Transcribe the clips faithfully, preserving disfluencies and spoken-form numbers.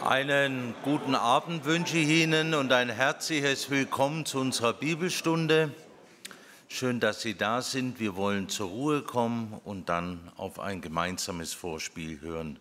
Einen guten Abend wünsche ich Ihnen und ein herzliches Willkommen zu unserer Bibelstunde. Schön, dass Sie da sind. Wir wollen zur Ruhe kommen und dann auf ein gemeinsames Vorspiel hören.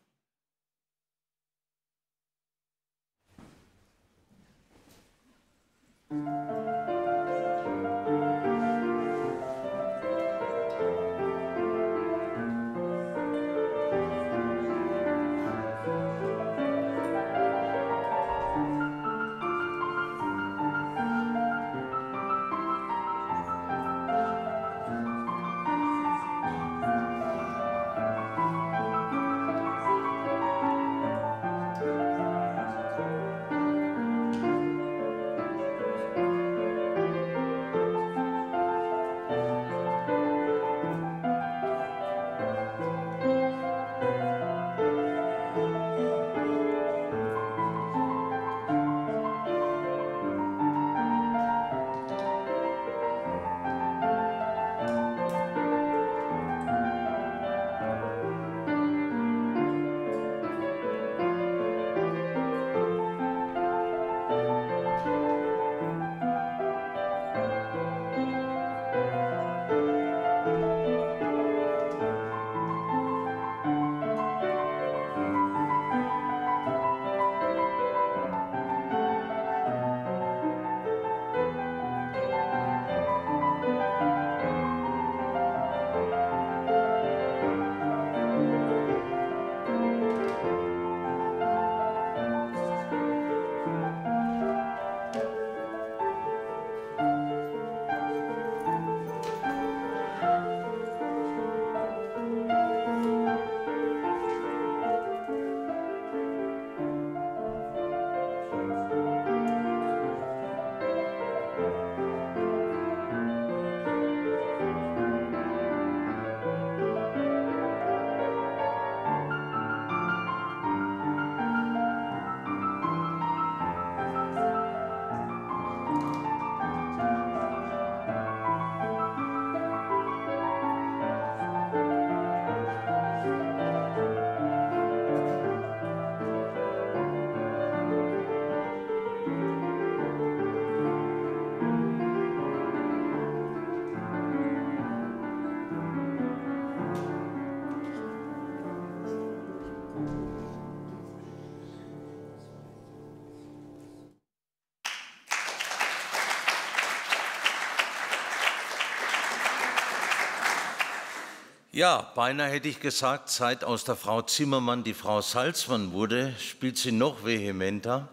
Ja, beinahe hätte ich gesagt, seit aus der Frau Zimmermann die Frau Salzmann wurde, spielt sie noch vehementer.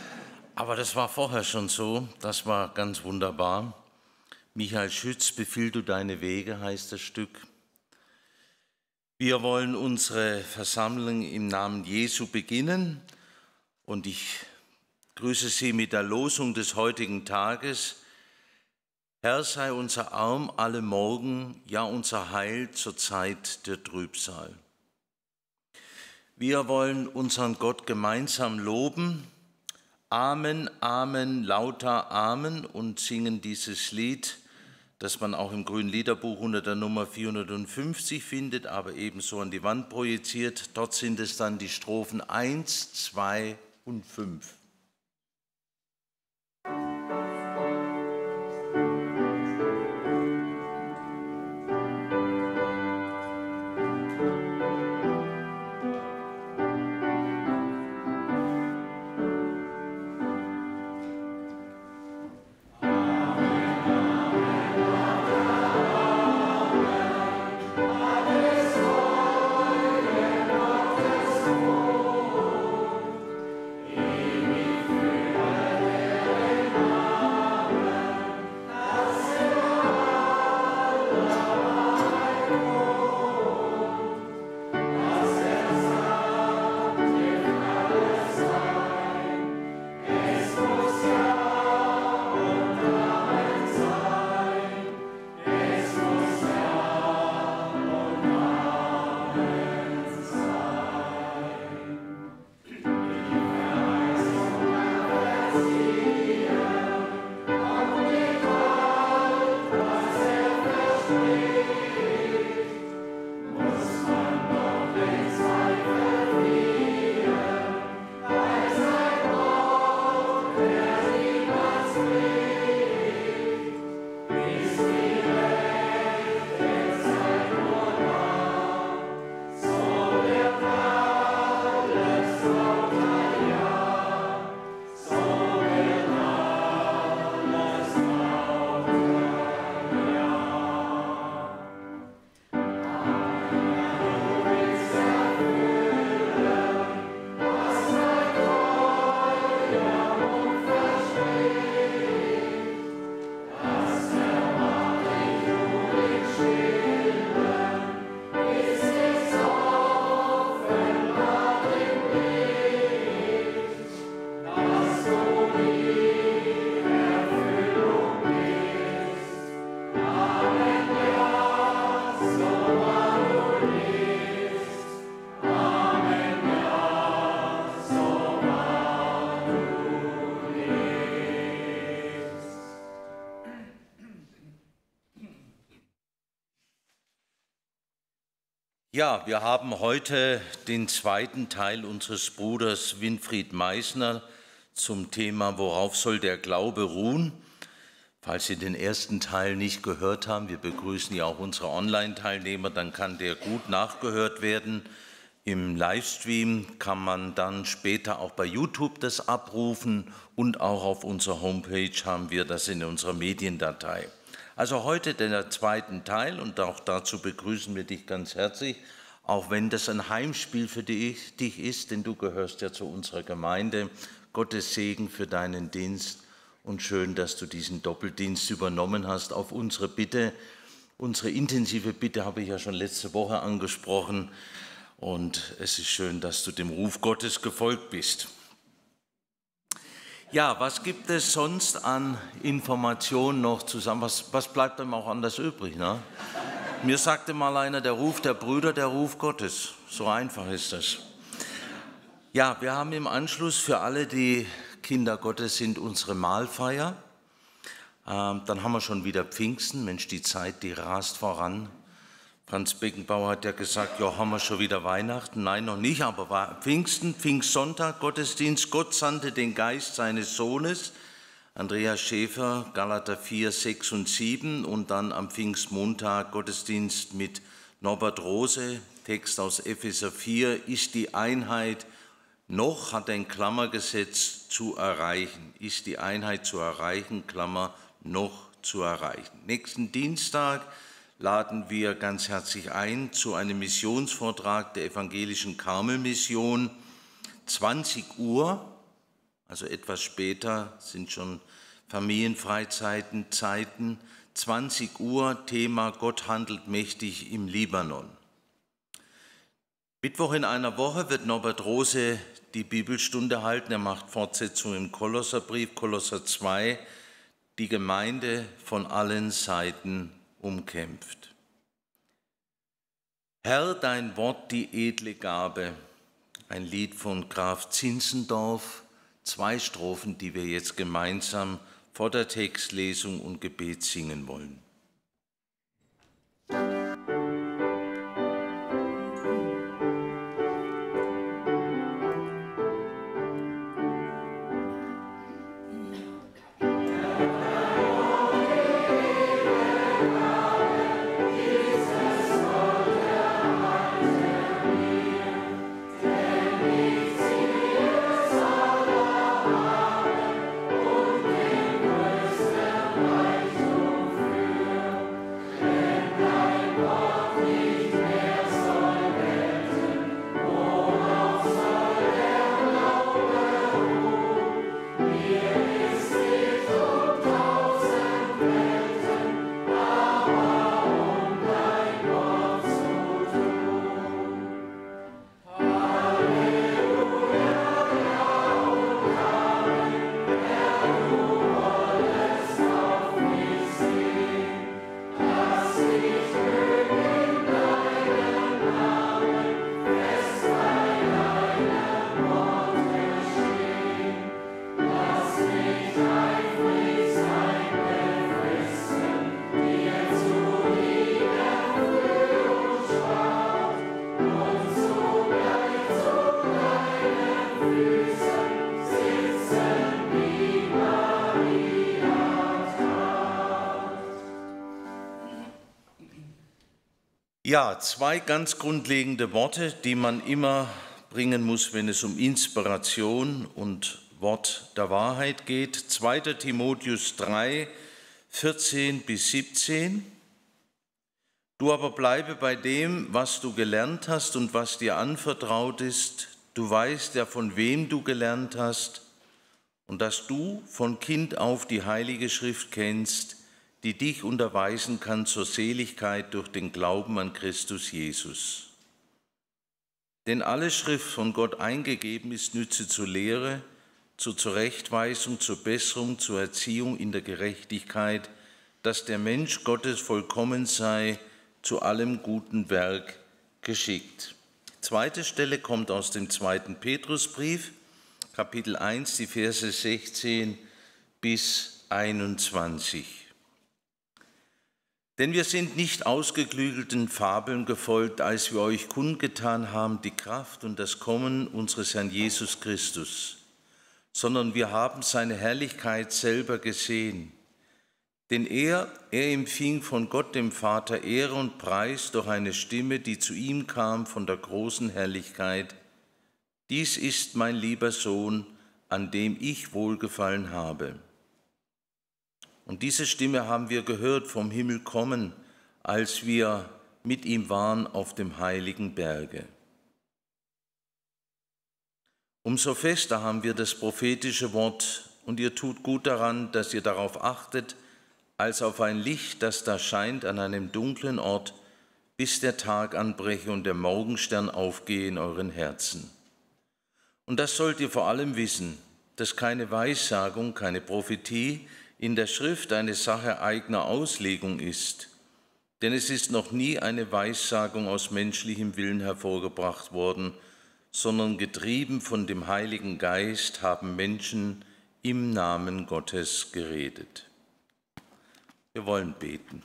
Aber das war vorher schon so, das war ganz wunderbar. Michael Schütz, Befiehl du deine Wege, heißt das Stück. Wir wollen unsere Versammlung im Namen Jesu beginnen und ich grüße Sie mit der Losung des heutigen Tages. Herr, sei unser Arm alle Morgen, ja unser Heil zur Zeit der Trübsal. Wir wollen unseren Gott gemeinsam loben. Amen, Amen, lauter Amen und singen dieses Lied, das man auch im Grünen Liederbuch unter der Nummer vierhundertfünfzig findet, aber ebenso an die Wand projiziert. Dort sind es dann die Strophen eins, zwei und fünf. Amen. Ja, wir haben heute den zweiten Teil unseres Bruders Winfried Meissner zum Thema „Worauf soll der Glaube ruhen?“ Falls Sie den ersten Teil nicht gehört haben, wir begrüßen ja auch unsere Online-Teilnehmer, dann kann der gut nachgehört werden. Im Livestream kann man dann später auch bei YouTube das abrufen und auch auf unserer Homepage haben wir das in unserer Mediendatei. Also heute der zweite Teil und auch dazu begrüßen wir dich ganz herzlich, auch wenn das ein Heimspiel für dich ist, denn du gehörst ja zu unserer Gemeinde. Gottes Segen für deinen Dienst und schön, dass du diesen Doppeldienst übernommen hast auf unsere Bitte. Unsere intensive Bitte habe ich ja schon letzte Woche angesprochen und es ist schön, dass du dem Ruf Gottes gefolgt bist. Ja, was gibt es sonst an Informationen noch zusammen? Was, was bleibt einem auch anders übrig? Ne? Mir sagte mal einer, der Ruf der Brüder, der Ruf Gottes. So einfach ist das. Ja, wir haben im Anschluss für alle, die Kinder Gottes sind, unsere Mahlfeier. Ähm, dann haben wir schon wieder Pfingsten. Mensch, die Zeit, die rast voran. Franz Beckenbauer hat ja gesagt, ja, haben wir schon wieder Weihnachten? Nein, noch nicht, aber war Pfingsten, Pfingstsonntag, Gottesdienst. Gott sandte den Geist seines Sohnes. Andreas Schäfer, Galater vier, sechs und sieben. Und dann am Pfingstmontag Gottesdienst mit Norbert Rose. Text aus Epheser vier. Ist die Einheit noch, hat ein Klammer gesetzt, zu erreichen. Ist die Einheit zu erreichen, Klammer, noch zu erreichen. Nächsten Dienstag laden wir ganz herzlich ein zu einem Missionsvortrag der evangelischen Karmelmission. zwanzig Uhr, also etwas später, sind schon Familienfreizeiten, Zeiten. zwanzig Uhr, Thema Gott handelt mächtig im Libanon. Mittwoch in einer Woche wird Norbert Rose die Bibelstunde halten. Er macht Fortsetzung im Kolosserbrief, Kolosser zwei, die Gemeinde von allen Seiten umkämpft. Herr, dein Wort, die edle Gabe, ein Lied von Graf Zinzendorf, zwei Strophen, die wir jetzt gemeinsam vor der Textlesung und Gebet singen wollen. Ja, zwei ganz grundlegende Worte, die man immer bringen muss, wenn es um Inspiration und Wort der Wahrheit geht. zweiter Timotheus drei, vierzehn bis siebzehn. Du aber bleibe bei dem, was du gelernt hast und was dir anvertraut ist. Du weißt ja, von wem du gelernt hast und dass du von Kind auf die Heilige Schrift kennst, die dich unterweisen kann zur Seligkeit durch den Glauben an Christus Jesus. Denn alle Schrift von Gott eingegeben ist Nütze zur Lehre, zur Zurechtweisung, zur Besserung, zur Erziehung in der Gerechtigkeit, dass der Mensch Gottes vollkommen sei, zu allem guten Werk geschickt. Zweite Stelle kommt aus dem zweiten Petrusbrief, Kapitel eins, die Verse sechzehn bis einundzwanzig. Denn wir sind nicht ausgeklügelten Fabeln gefolgt, als wir euch kundgetan haben, die Kraft und das Kommen unseres Herrn Jesus Christus, sondern wir haben seine Herrlichkeit selber gesehen. Denn er, er empfing von Gott dem Vater Ehre und Preis durch eine Stimme, die zu ihm kam von der großen Herrlichkeit. Dies ist mein lieber Sohn, an dem ich wohlgefallen habe. Und diese Stimme haben wir gehört vom Himmel kommen, als wir mit ihm waren auf dem heiligen Berge. Umso fester haben wir das prophetische Wort, und ihr tut gut daran, dass ihr darauf achtet, als auf ein Licht, das da scheint an einem dunklen Ort, bis der Tag anbreche und der Morgenstern aufgehe in euren Herzen. Und das sollt ihr vor allem wissen, dass keine Weissagung, keine Prophetie in der Schrift eine Sache eigener Auslegung ist. Denn es ist noch nie eine Weissagung aus menschlichem Willen hervorgebracht worden, sondern getrieben von dem Heiligen Geist haben Menschen im Namen Gottes geredet. Wir wollen beten.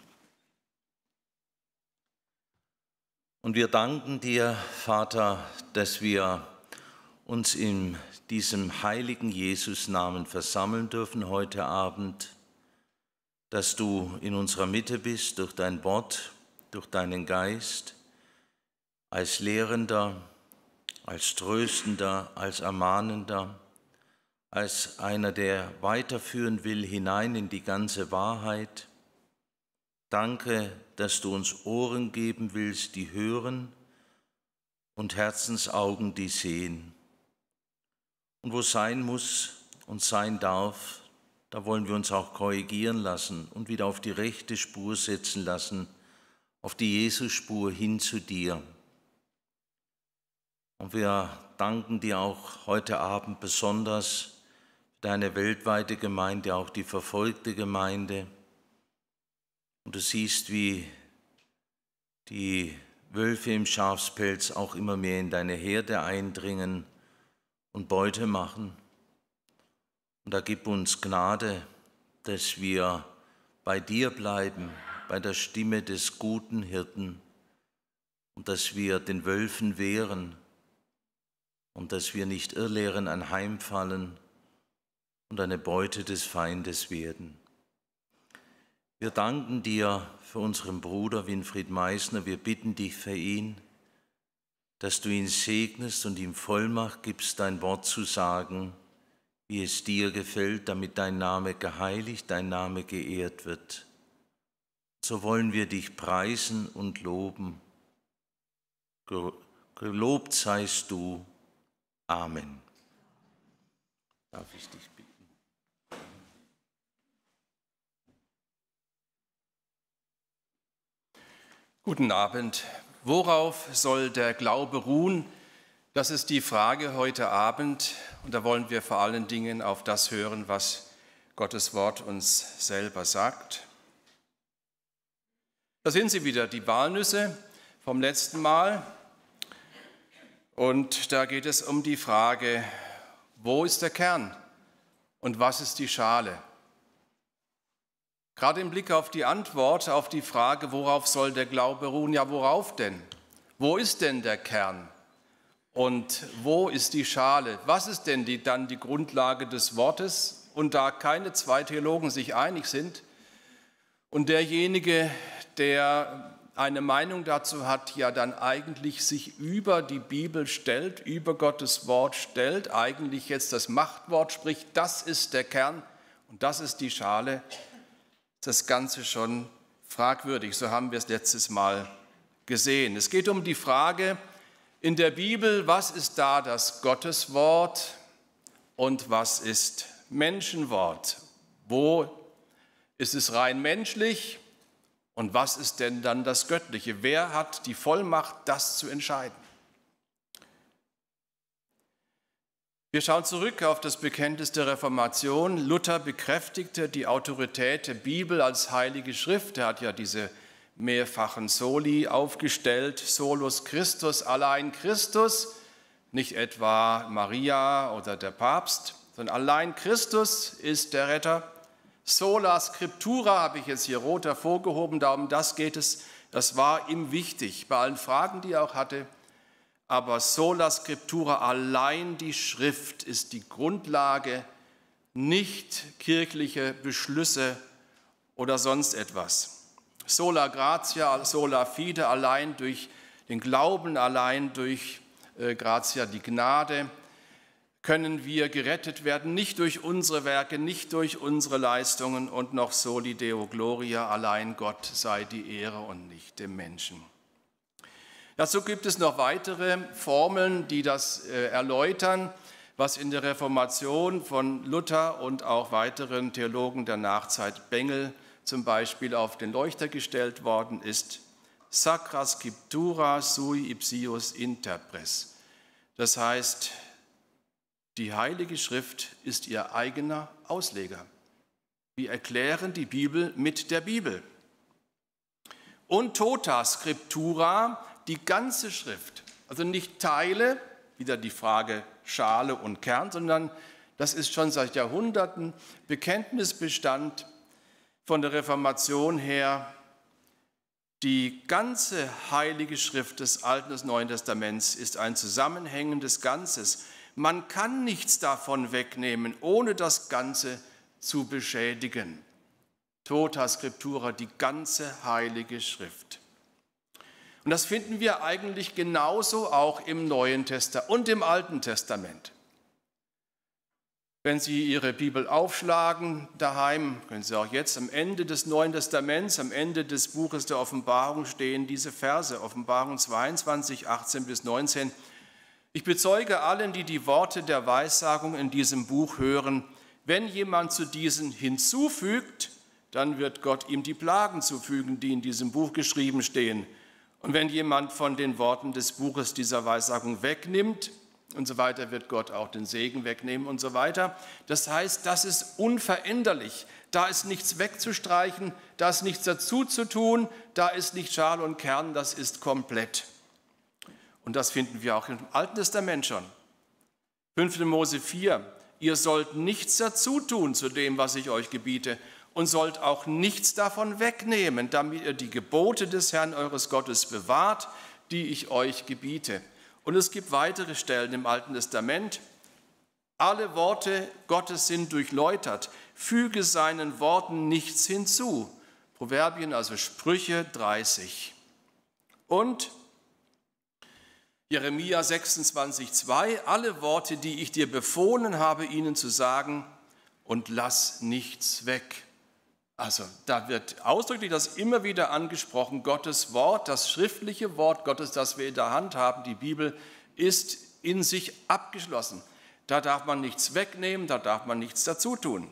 Und wir danken dir, Vater, dass wir uns in diesem heiligen Jesus-Namen versammeln dürfen heute Abend, dass du in unserer Mitte bist durch dein Wort, durch deinen Geist, als Lehrender, als Tröstender, als Ermahnender, als einer, der weiterführen will hinein in die ganze Wahrheit. Danke, dass du uns Ohren geben willst, die hören, und Herzensaugen, die sehen. Und wo sein muss und sein darf, da wollen wir uns auch korrigieren lassen und wieder auf die rechte Spur setzen lassen, auf die Jesus-Spur hin zu dir. Und wir danken dir auch heute Abend besonders für deine weltweite Gemeinde, auch die verfolgte Gemeinde. Und du siehst, wie die Wölfe im Schafspelz auch immer mehr in deine Herde eindringen und Beute machen. Und da gib uns Gnade, dass wir bei dir bleiben, bei der Stimme des guten Hirten, und dass wir den Wölfen wehren und dass wir nicht Irrlehren anheimfallen und eine Beute des Feindes werden. Wir danken dir für unseren Bruder Winfried Meissner. Wir bitten dich für ihn, dass du ihn segnest und ihm Vollmacht gibst, dein Wort zu sagen, wie es dir gefällt, damit dein Name geheiligt, dein Name geehrt wird. So wollen wir dich preisen und loben. Gelobt seist du. Amen. Darf ich dich bitten? Guten Abend. Worauf soll der Glaube ruhen? Das ist die Frage heute Abend. Und da wollen wir vor allen Dingen auf das hören, was Gottes Wort uns selber sagt. Da sind sie wieder, die Walnüsse vom letzten Mal. Und da geht es um die Frage, wo ist der Kern und was ist die Schale? Gerade im Blick auf die Antwort auf die Frage, worauf soll der Glaube ruhen? Ja, worauf denn? Wo ist denn der Kern? Und wo ist die Schale? Was ist denn die, dann die Grundlage des Wortes? Und da keine zwei Theologen sich einig sind und derjenige, der eine Meinung dazu hat, ja dann eigentlich sich über die Bibel stellt, über Gottes Wort stellt, eigentlich jetzt das Machtwort spricht, das ist der Kern und das ist die Schale, das Ganze schon fragwürdig. So haben wir es letztes Mal gesehen. Es geht um die Frage in der Bibel, was ist da das Gotteswort und was ist Menschenwort? Wo ist es rein menschlich und was ist denn dann das Göttliche? Wer hat die Vollmacht, das zu entscheiden? Wir schauen zurück auf das Bekenntnis der Reformation. Luther bekräftigte die Autorität der Bibel als heilige Schrift. Er hat ja diese mehrfachen Soli aufgestellt, Solus Christus, allein Christus, nicht etwa Maria oder der Papst, sondern allein Christus ist der Retter. Sola Scriptura habe ich jetzt hier rot hervorgehoben, darum das geht es. Das war ihm wichtig, bei allen Fragen, die er auch hatte. Aber Sola Scriptura, allein die Schrift, ist die Grundlage, nicht kirchliche Beschlüsse oder sonst etwas. Sola Gratia, Sola Fide, allein durch den Glauben, allein durch äh, Gratia, die Gnade, können wir gerettet werden, nicht durch unsere Werke, nicht durch unsere Leistungen und noch Soli Deo Gloria, allein Gott sei die Ehre und nicht dem Menschen. Dazu gibt es noch weitere Formeln, die das äh, erläutern, was in der Reformation von Luther und auch weiteren Theologen der Nachzeit, Bengel zum Beispiel, auf den Leuchter gestellt worden ist. Sacra Scriptura sui ipsius interpres. Das heißt, die Heilige Schrift ist ihr eigener Ausleger. Wir erklären die Bibel mit der Bibel. Und tota Scriptura, die ganze Schrift, also nicht Teile, wieder die Frage Schale und Kern, sondern das ist schon seit Jahrhunderten Bekenntnisbestand von der Reformation her. Die ganze Heilige Schrift des Alten und des Neuen Testaments ist ein zusammenhängendes Ganzes. Man kann nichts davon wegnehmen, ohne das Ganze zu beschädigen. Tota Scriptura, die ganze Heilige Schrift. Und das finden wir eigentlich genauso auch im Neuen Testament und im Alten Testament. Wenn Sie Ihre Bibel aufschlagen daheim, können Sie auch jetzt am Ende des Neuen Testaments, am Ende des Buches der Offenbarung stehen diese Verse, Offenbarung zweiundzwanzig, achtzehn bis neunzehn. Ich bezeuge allen, die die Worte der Weissagung in diesem Buch hören, wenn jemand zu diesen hinzufügt, dann wird Gott ihm die Plagen zufügen, die in diesem Buch geschrieben stehen. Und wenn jemand von den Worten des Buches dieser Weissagung wegnimmt und so weiter, wird Gott auch den Segen wegnehmen und so weiter. Das heißt, das ist unveränderlich. Da ist nichts wegzustreichen, da ist nichts dazu zu tun, da ist nicht Schale und Kern, das ist komplett. Und das finden wir auch im Alten Testament schon. fünfte Mose vier, ihr sollt nichts dazu tun zu dem, was ich euch gebiete, und sollt auch nichts davon wegnehmen, damit ihr die Gebote des Herrn eures Gottes bewahrt, die ich euch gebiete. Und es gibt weitere Stellen im Alten Testament. Alle Worte Gottes sind durchläutert. Füge seinen Worten nichts hinzu. Proverbien, also Sprüche dreißig. Und Jeremia sechsundzwanzig, zwei, alle Worte, die ich dir befohlen habe, ihnen zu sagen, und lass nichts weg. Also da wird ausdrücklich das immer wieder angesprochen, Gottes Wort, das schriftliche Wort Gottes, das wir in der Hand haben, die Bibel, ist in sich abgeschlossen. Da darf man nichts wegnehmen, da darf man nichts dazu tun.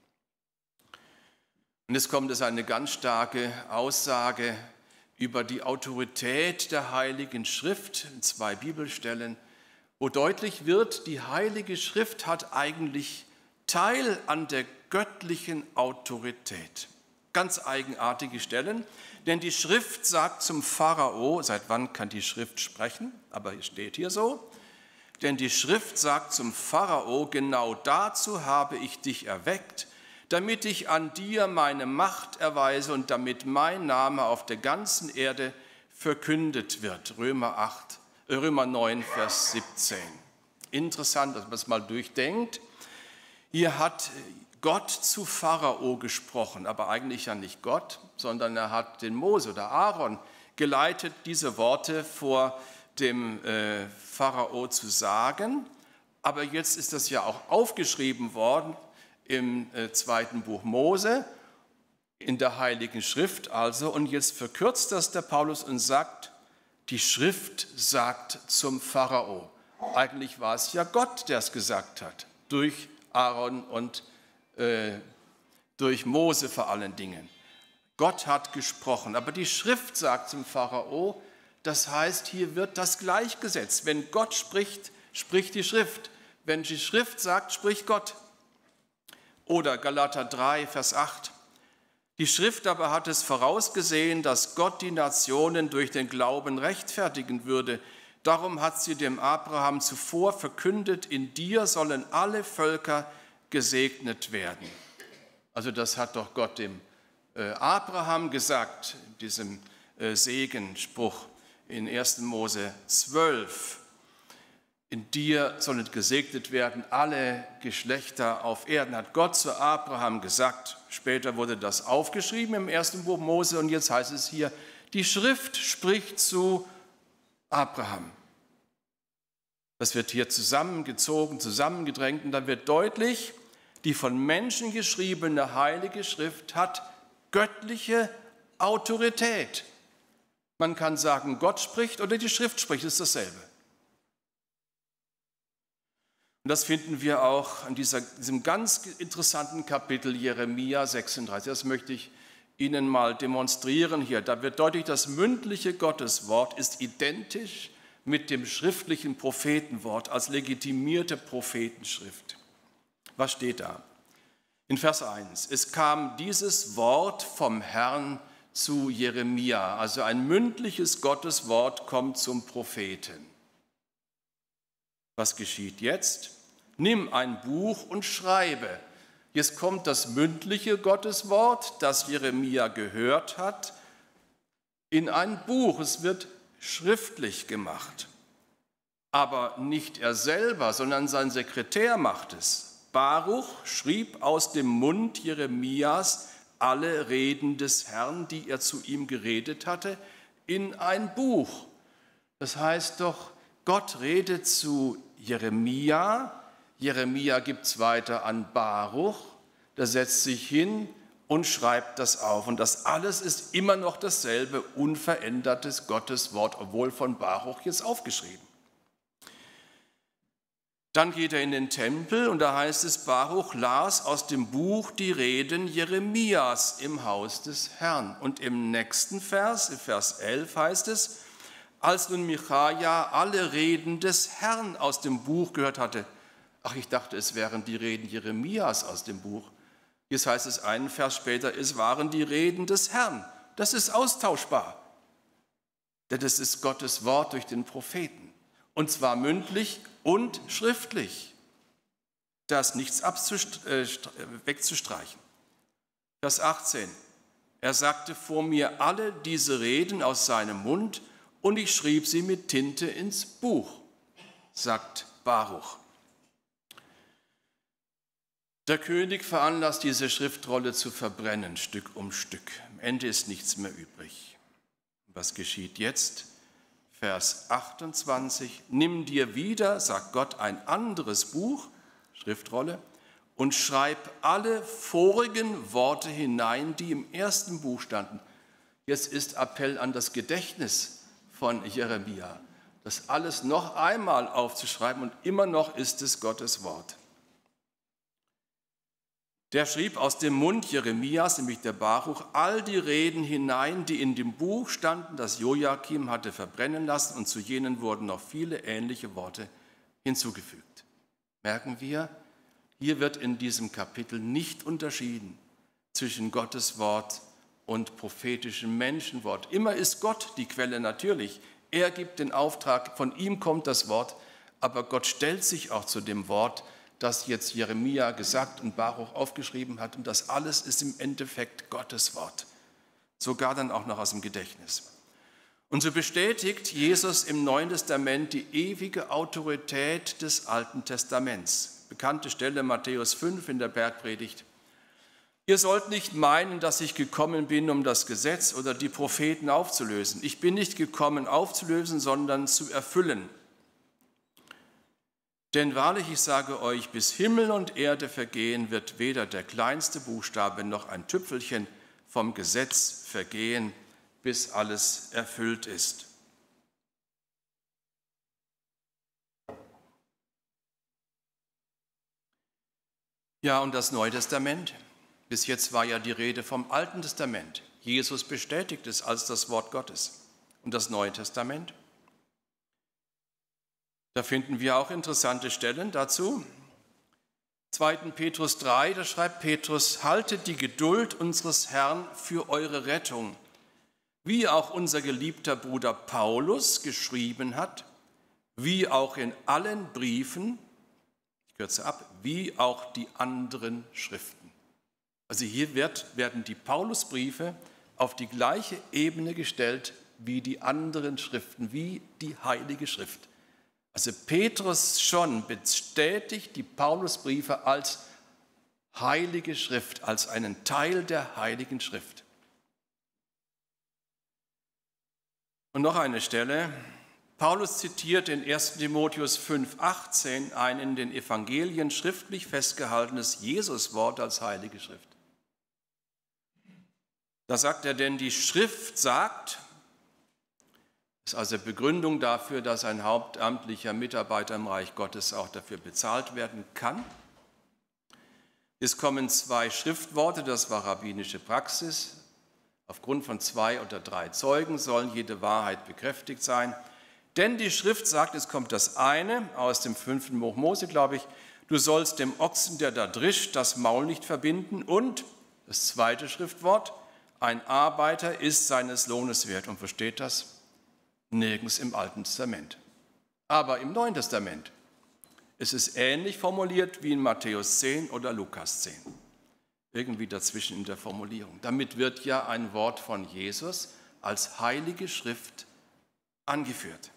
Und jetzt kommt es eine ganz starke Aussage über die Autorität der Heiligen Schrift, in zwei Bibelstellen, wo deutlich wird, die Heilige Schrift hat eigentlich Teil an der göttlichen Autorität. Ganz eigenartige Stellen, denn die Schrift sagt zum Pharao, seit wann kann die Schrift sprechen? Aber es steht hier so, denn die Schrift sagt zum Pharao, genau dazu habe ich dich erweckt, damit ich an dir meine Macht erweise und damit mein Name auf der ganzen Erde verkündet wird. Römer acht, Römer neun, Vers siebzehn. Interessant, dass man es mal durchdenkt. Hier hat Gott zu Pharao gesprochen, aber eigentlich ja nicht Gott, sondern er hat den Mose oder Aaron geleitet, diese Worte vor dem äh, Pharao zu sagen. Aber jetzt ist das ja auch aufgeschrieben worden im äh, zweiten Buch Mose, in der Heiligen Schrift also. Und jetzt verkürzt das der Paulus und sagt, die Schrift sagt zum Pharao. Eigentlich war es ja Gott, der es gesagt hat, durch Aaron und äh, durch Mose vor allen Dingen. Gott hat gesprochen, aber die Schrift sagt zum Pharao, das heißt, hier wird das gleichgesetzt. Wenn Gott spricht, spricht die Schrift. Wenn die Schrift sagt, spricht Gott. Oder Galater drei, Vers acht. Die Schrift aber hat es vorausgesehen, dass Gott die Nationen durch den Glauben rechtfertigen würde. Darum hat sie dem Abraham zuvor verkündet, in dir sollen alle Völker gesegnet werden. Also das hat doch Gott dem äh, Abraham gesagt, in diesem äh, Segenspruch in ersten Mose zwölf. In dir sollen gesegnet werden alle Geschlechter auf Erden, hat Gott zu Abraham gesagt. Später wurde das aufgeschrieben im ersten Buch Mose und jetzt heißt es hier, die Schrift spricht zu Abraham. Das wird hier zusammengezogen, zusammengedrängt und dann wird deutlich, die von Menschen geschriebene Heilige Schrift hat göttliche Autorität. Man kann sagen, Gott spricht oder die Schrift spricht, ist dasselbe. Und das finden wir auch an dieser, diesem ganz interessanten Kapitel Jeremia sechsunddreißig. Das möchte ich Ihnen mal demonstrieren hier. Da wird deutlich, das mündliche Gotteswort ist identisch mit dem schriftlichen Prophetenwort als legitimierte Prophetenschrift. Was steht da? In Vers eins. Es kam dieses Wort vom Herrn zu Jeremia. Also ein mündliches Gotteswort kommt zum Propheten. Was geschieht jetzt? Nimm ein Buch und schreibe. Jetzt kommt das mündliche Gotteswort, das Jeremia gehört hat, in ein Buch. Es wird schriftlich gemacht. Aber nicht er selber, sondern sein Sekretär macht es. Baruch schrieb aus dem Mund Jeremias alle Reden des Herrn, die er zu ihm geredet hatte, in ein Buch. Das heißt doch, Gott redet zu Jeremia, Jeremia gibt es weiter an Baruch, der setzt sich hin und schreibt das auf. Und das alles ist immer noch dasselbe, unverändertes Gotteswort, obwohl von Baruch jetzt aufgeschrieben. Dann geht er in den Tempel und da heißt es, Baruch las aus dem Buch die Reden Jeremias im Haus des Herrn. Und im nächsten Vers, in Vers elf heißt es, als nun Michaja alle Reden des Herrn aus dem Buch gehört hatte, ach, ich dachte, es wären die Reden Jeremias aus dem Buch. Jetzt heißt es einen Vers später, es waren die Reden des Herrn. Das ist austauschbar, denn es ist Gottes Wort durch den Propheten. Und zwar mündlich und schriftlich. Da ist nichts wegzustreichen. Vers achtzehn. Er sagte vor mir alle diese Reden aus seinem Mund und ich schrieb sie mit Tinte ins Buch, sagt Baruch. Der König veranlasst, diese Schriftrolle zu verbrennen, Stück um Stück. Am Ende ist nichts mehr übrig. Was geschieht jetzt? Vers achtundzwanzig. Nimm dir wieder, sagt Gott, ein anderes Buch, Schriftrolle, und schreib alle vorigen Worte hinein, die im ersten Buch standen. Jetzt ist Appell an das Gedächtnis von Jeremia, das alles noch einmal aufzuschreiben und immer noch ist es Gottes Wort. Der schrieb aus dem Mund Jeremias, nämlich der Baruch, all die Reden hinein, die in dem Buch standen, das Joachim hatte verbrennen lassen, und zu jenen wurden noch viele ähnliche Worte hinzugefügt. Merken wir, hier wird in diesem Kapitel nicht unterschieden zwischen Gottes Wort und prophetischem Menschenwort. Immer ist Gott die Quelle natürlich. Er gibt den Auftrag, von ihm kommt das Wort, aber Gott stellt sich auch zu dem Wort, das jetzt Jeremia gesagt und Baruch aufgeschrieben hat. Und das alles ist im Endeffekt Gottes Wort. Sogar dann auch noch aus dem Gedächtnis. Und so bestätigt Jesus im Neuen Testament die ewige Autorität des Alten Testaments. Bekannte Stelle Matthäus fünf in der Bergpredigt. Ihr sollt nicht meinen, dass ich gekommen bin, um das Gesetz oder die Propheten aufzulösen. Ich bin nicht gekommen, aufzulösen, sondern zu erfüllen. Denn wahrlich, ich sage euch, bis Himmel und Erde vergehen, wird weder der kleinste Buchstabe noch ein Tüpfelchen vom Gesetz vergehen, bis alles erfüllt ist. Ja, und das Neue Testament? Bis jetzt war ja die Rede vom Alten Testament. Jesus bestätigt es als das Wort Gottes. Und das Neue Testament? Da finden wir auch interessante Stellen dazu. zweiter Petrus drei, da schreibt Petrus, haltet die Geduld unseres Herrn für eure Rettung, wie auch unser geliebter Bruder Paulus geschrieben hat, wie auch in allen Briefen, ich kürze ab, wie auch die anderen Schriften. Also hier wird, werden die Paulusbriefe auf die gleiche Ebene gestellt wie die anderen Schriften, wie die Heilige Schrift. Also Petrus schon bestätigt die Paulusbriefe als Heilige Schrift, als einen Teil der Heiligen Schrift. Und noch eine Stelle. Paulus zitiert in ersten Timotheus fünf achtzehn ein in den Evangelien schriftlich festgehaltenes Jesuswort als Heilige Schrift. Da sagt er, denn die Schrift sagt, das ist also Begründung dafür, dass ein hauptamtlicher Mitarbeiter im Reich Gottes auch dafür bezahlt werden kann. Es kommen zwei Schriftworte, das war rabbinische Praxis. Aufgrund von zwei oder drei Zeugen sollen jede Wahrheit bekräftigt sein. Denn die Schrift sagt, es kommt das eine aus dem fünften Buch Mose, glaube ich, du sollst dem Ochsen, der da drischt, das Maul nicht verbinden. Und das zweite Schriftwort, ein Arbeiter ist seines Lohnes wert. Und versteht das? Nirgends im Alten Testament. Aber im Neuen Testament ist es ähnlich formuliert wie in Matthäus zehn oder Lukas zehn. Irgendwie dazwischen in der Formulierung. Damit wird ja ein Wort von Jesus als Heilige Schrift angeführt.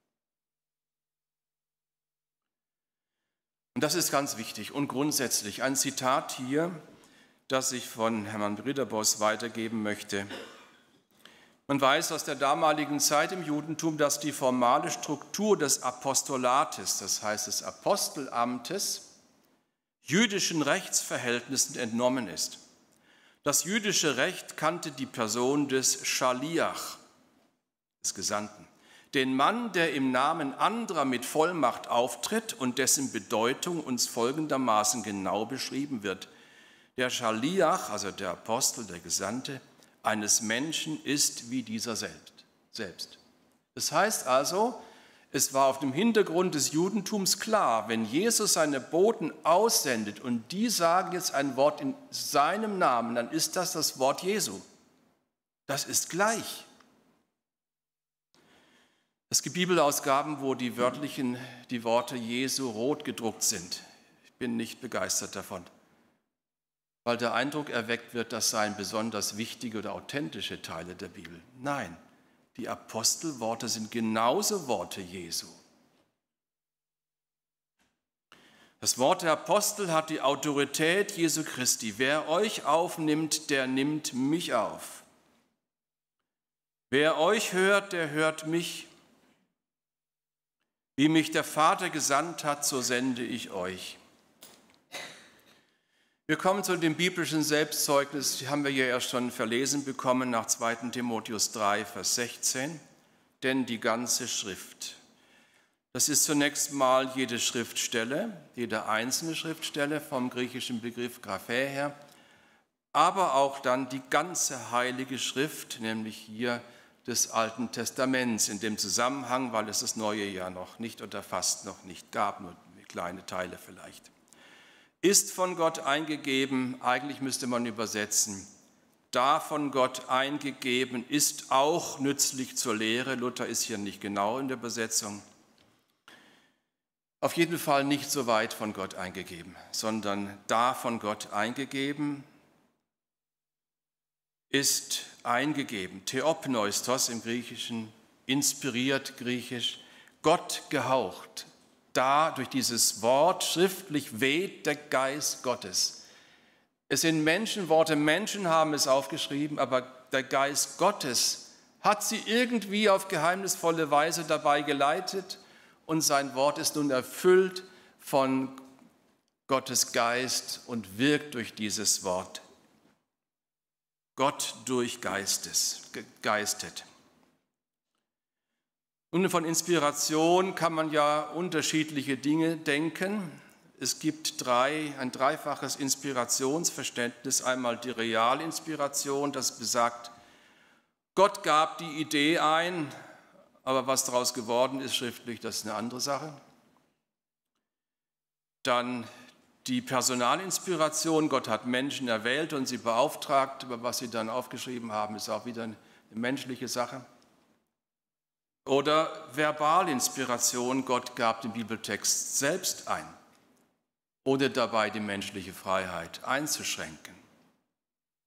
Und das ist ganz wichtig und grundsätzlich. Ein Zitat hier, das ich von Hermann Ridderbos weitergeben möchte. Man weiß aus der damaligen Zeit im Judentum, dass die formale Struktur des Apostolates, das heißt des Apostelamtes, jüdischen Rechtsverhältnissen entnommen ist. Das jüdische Recht kannte die Person des Schaliach, des Gesandten, den Mann, der im Namen anderer mit Vollmacht auftritt und dessen Bedeutung uns folgendermaßen genau beschrieben wird. Der Schaliach, also der Apostel, der Gesandte, eines Menschen ist wie dieser selbst. Das heißt also, es war auf dem Hintergrund des Judentums klar, wenn Jesus seine Boten aussendet und die sagen jetzt ein Wort in seinem Namen, dann ist das das Wort Jesu. Das ist gleich. Es gibt Bibelausgaben, wo die wörtlichen, die Worte Jesu rot gedruckt sind. Ich bin nicht begeistert davon, weil der Eindruck erweckt wird, das seien besonders wichtige oder authentische Teile der Bibel. Nein, die Apostelworte sind genauso Worte Jesu. Das Wort der Apostel hat die Autorität Jesu Christi. Wer euch aufnimmt, der nimmt mich auf. Wer euch hört, der hört mich. Wie mich der Vater gesandt hat, so sende ich euch. Wir kommen zu dem biblischen Selbstzeugnis, die haben wir ja erst schon verlesen bekommen nach zweiten Timotheus drei, Vers sechzehn. Denn die ganze Schrift, das ist zunächst mal jede Schriftstelle, jede einzelne Schriftstelle vom griechischen Begriff Graphä her, aber auch dann die ganze Heilige Schrift, nämlich hier des Alten Testaments, in dem Zusammenhang, weil es das Neue ja noch nicht oder fast noch nicht gab, nur kleine Teile vielleicht. Ist von Gott eingegeben, eigentlich müsste man übersetzen, da von Gott eingegeben, ist auch nützlich zur Lehre. Luther ist hier nicht genau in der Übersetzung. Auf jeden Fall nicht so weit von Gott eingegeben, sondern da von Gott eingegeben, ist eingegeben. Theopneustos im Griechischen, inspiriert griechisch, Gott gehaucht. Da durch dieses Wort schriftlich weht der Geist Gottes. Es sind Menschenworte, Menschen haben es aufgeschrieben, aber der Geist Gottes hat sie irgendwie auf geheimnisvolle Weise dabei geleitet und sein Wort ist nun erfüllt von Gottes Geist und wirkt durch dieses Wort. Gott durch Geistes, gegeistet. Nun, von Inspiration kann man ja unterschiedliche Dinge denken. Es gibt drei, ein dreifaches Inspirationsverständnis. Einmal die Realinspiration, das besagt, Gott gab die Idee ein, aber was daraus geworden ist schriftlich, das ist eine andere Sache. Dann die Personalinspiration, Gott hat Menschen erwählt und sie beauftragt, aber was sie dann aufgeschrieben haben, ist auch wieder eine menschliche Sache. Oder Verbalinspiration, Gott gab den Bibeltext selbst ein, ohne dabei die menschliche Freiheit einzuschränken.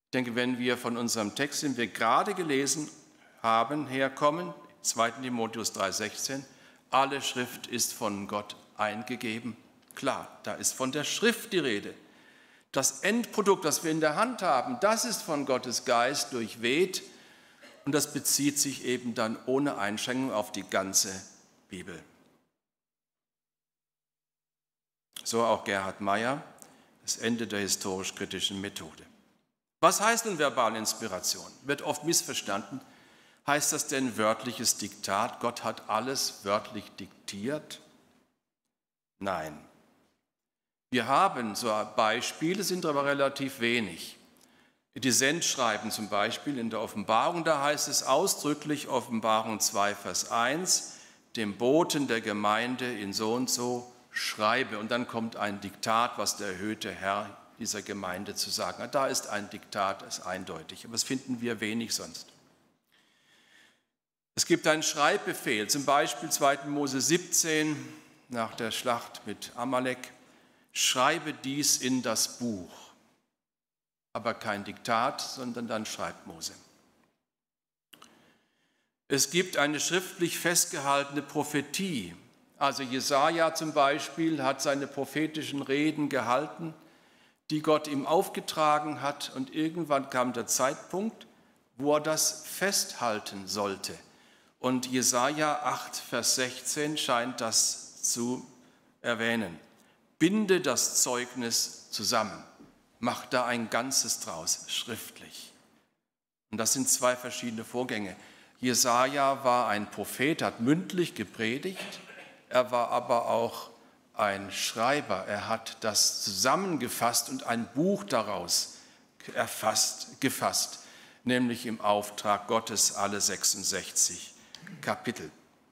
Ich denke, wenn wir von unserem Text, den wir gerade gelesen haben, herkommen, zweiter Timotheus drei sechzehn, alle Schrift ist von Gott eingegeben. Klar, da ist von der Schrift die Rede. Das Endprodukt, das wir in der Hand haben, das ist von Gottes Geist durchweht und das bezieht sich eben dann ohne Einschränkung auf die ganze Bibel. So auch Gerhard Meyer, das Ende der historisch-kritischen Methode. Was heißt nun verbale Inspiration? Wird oft missverstanden. Heißt das denn wörtliches Diktat? Gott hat alles wörtlich diktiert? Nein. Wir haben so Beispiele, sind aber relativ wenig. Die Sendschreiben zum Beispiel in der Offenbarung, da heißt es ausdrücklich, Offenbarung zwei, Vers eins, dem Boten der Gemeinde in so und so schreibe. Und dann kommt ein Diktat, was der erhöhte Herr dieser Gemeinde zu sagen hat. Da ist ein Diktat, das ist eindeutig, aber das finden wir wenig sonst. Es gibt einen Schreibbefehl, zum Beispiel zweiter Mose siebzehn, nach der Schlacht mit Amalek, schreibe dies in das Buch. Aber kein Diktat, sondern dann schreibt Mose. Es gibt eine schriftlich festgehaltene Prophetie. Also Jesaja zum Beispiel hat seine prophetischen Reden gehalten, die Gott ihm aufgetragen hat. Und irgendwann kam der Zeitpunkt, wo er das festhalten sollte. Und Jesaja acht, Vers sechzehn scheint das zu erwähnen. Binde das Zeugnis zusammen, mach da ein Ganzes draus, schriftlich. Und das sind zwei verschiedene Vorgänge. Jesaja war ein Prophet, hat mündlich gepredigt, er war aber auch ein Schreiber. Er hat das zusammengefasst und ein Buch daraus erfasst, gefasst, nämlich im Auftrag Gottes alle sechsundsechzig Kapitel.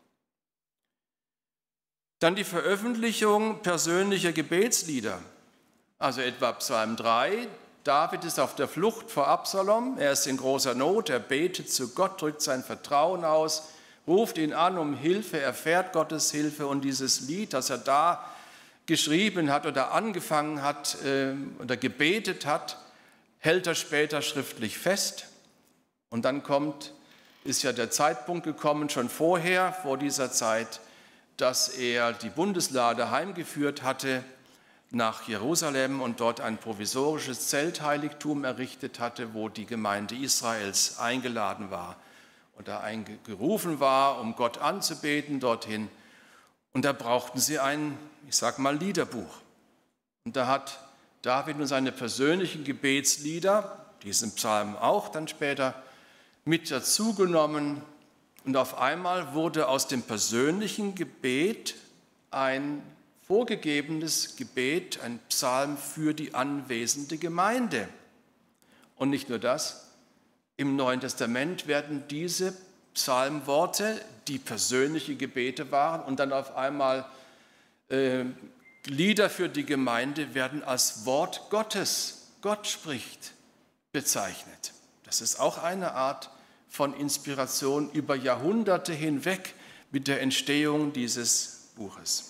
Dann die Veröffentlichung persönlicher Gebetslieder, also etwa Psalm drei. David ist auf der Flucht vor Absalom, er ist in großer Not, er betet zu Gott, drückt sein Vertrauen aus, ruft ihn an um Hilfe, erfährt Gottes Hilfe und dieses Lied, das er da geschrieben hat oder angefangen hat äh, oder gebetet hat, hält er später schriftlich fest. Und dann kommt, ist ja der Zeitpunkt gekommen, schon vorher, vor dieser Zeit, dass er die Bundeslade heimgeführt hatte nach Jerusalem und dort ein provisorisches Zeltheiligtum errichtet hatte, wo die Gemeinde Israels eingeladen war oder eingerufen war, um Gott anzubeten dorthin. Und da brauchten sie ein, ich sag mal, Liederbuch. Und da hat David nun seine persönlichen Gebetslieder, diesen Psalm auch dann später, mit dazu genommen. Und auf einmal wurde aus dem persönlichen Gebet ein vorgegebenes Gebet, ein Psalm für die anwesende Gemeinde. Und nicht nur das, im Neuen Testament werden diese Psalmworte, die persönliche Gebete waren und dann auf einmal äh, Lieder für die Gemeinde, werden als Wort Gottes, Gott spricht, bezeichnet. Das ist auch eine Art von Inspiration über Jahrhunderte hinweg mit der Entstehung dieses Buches.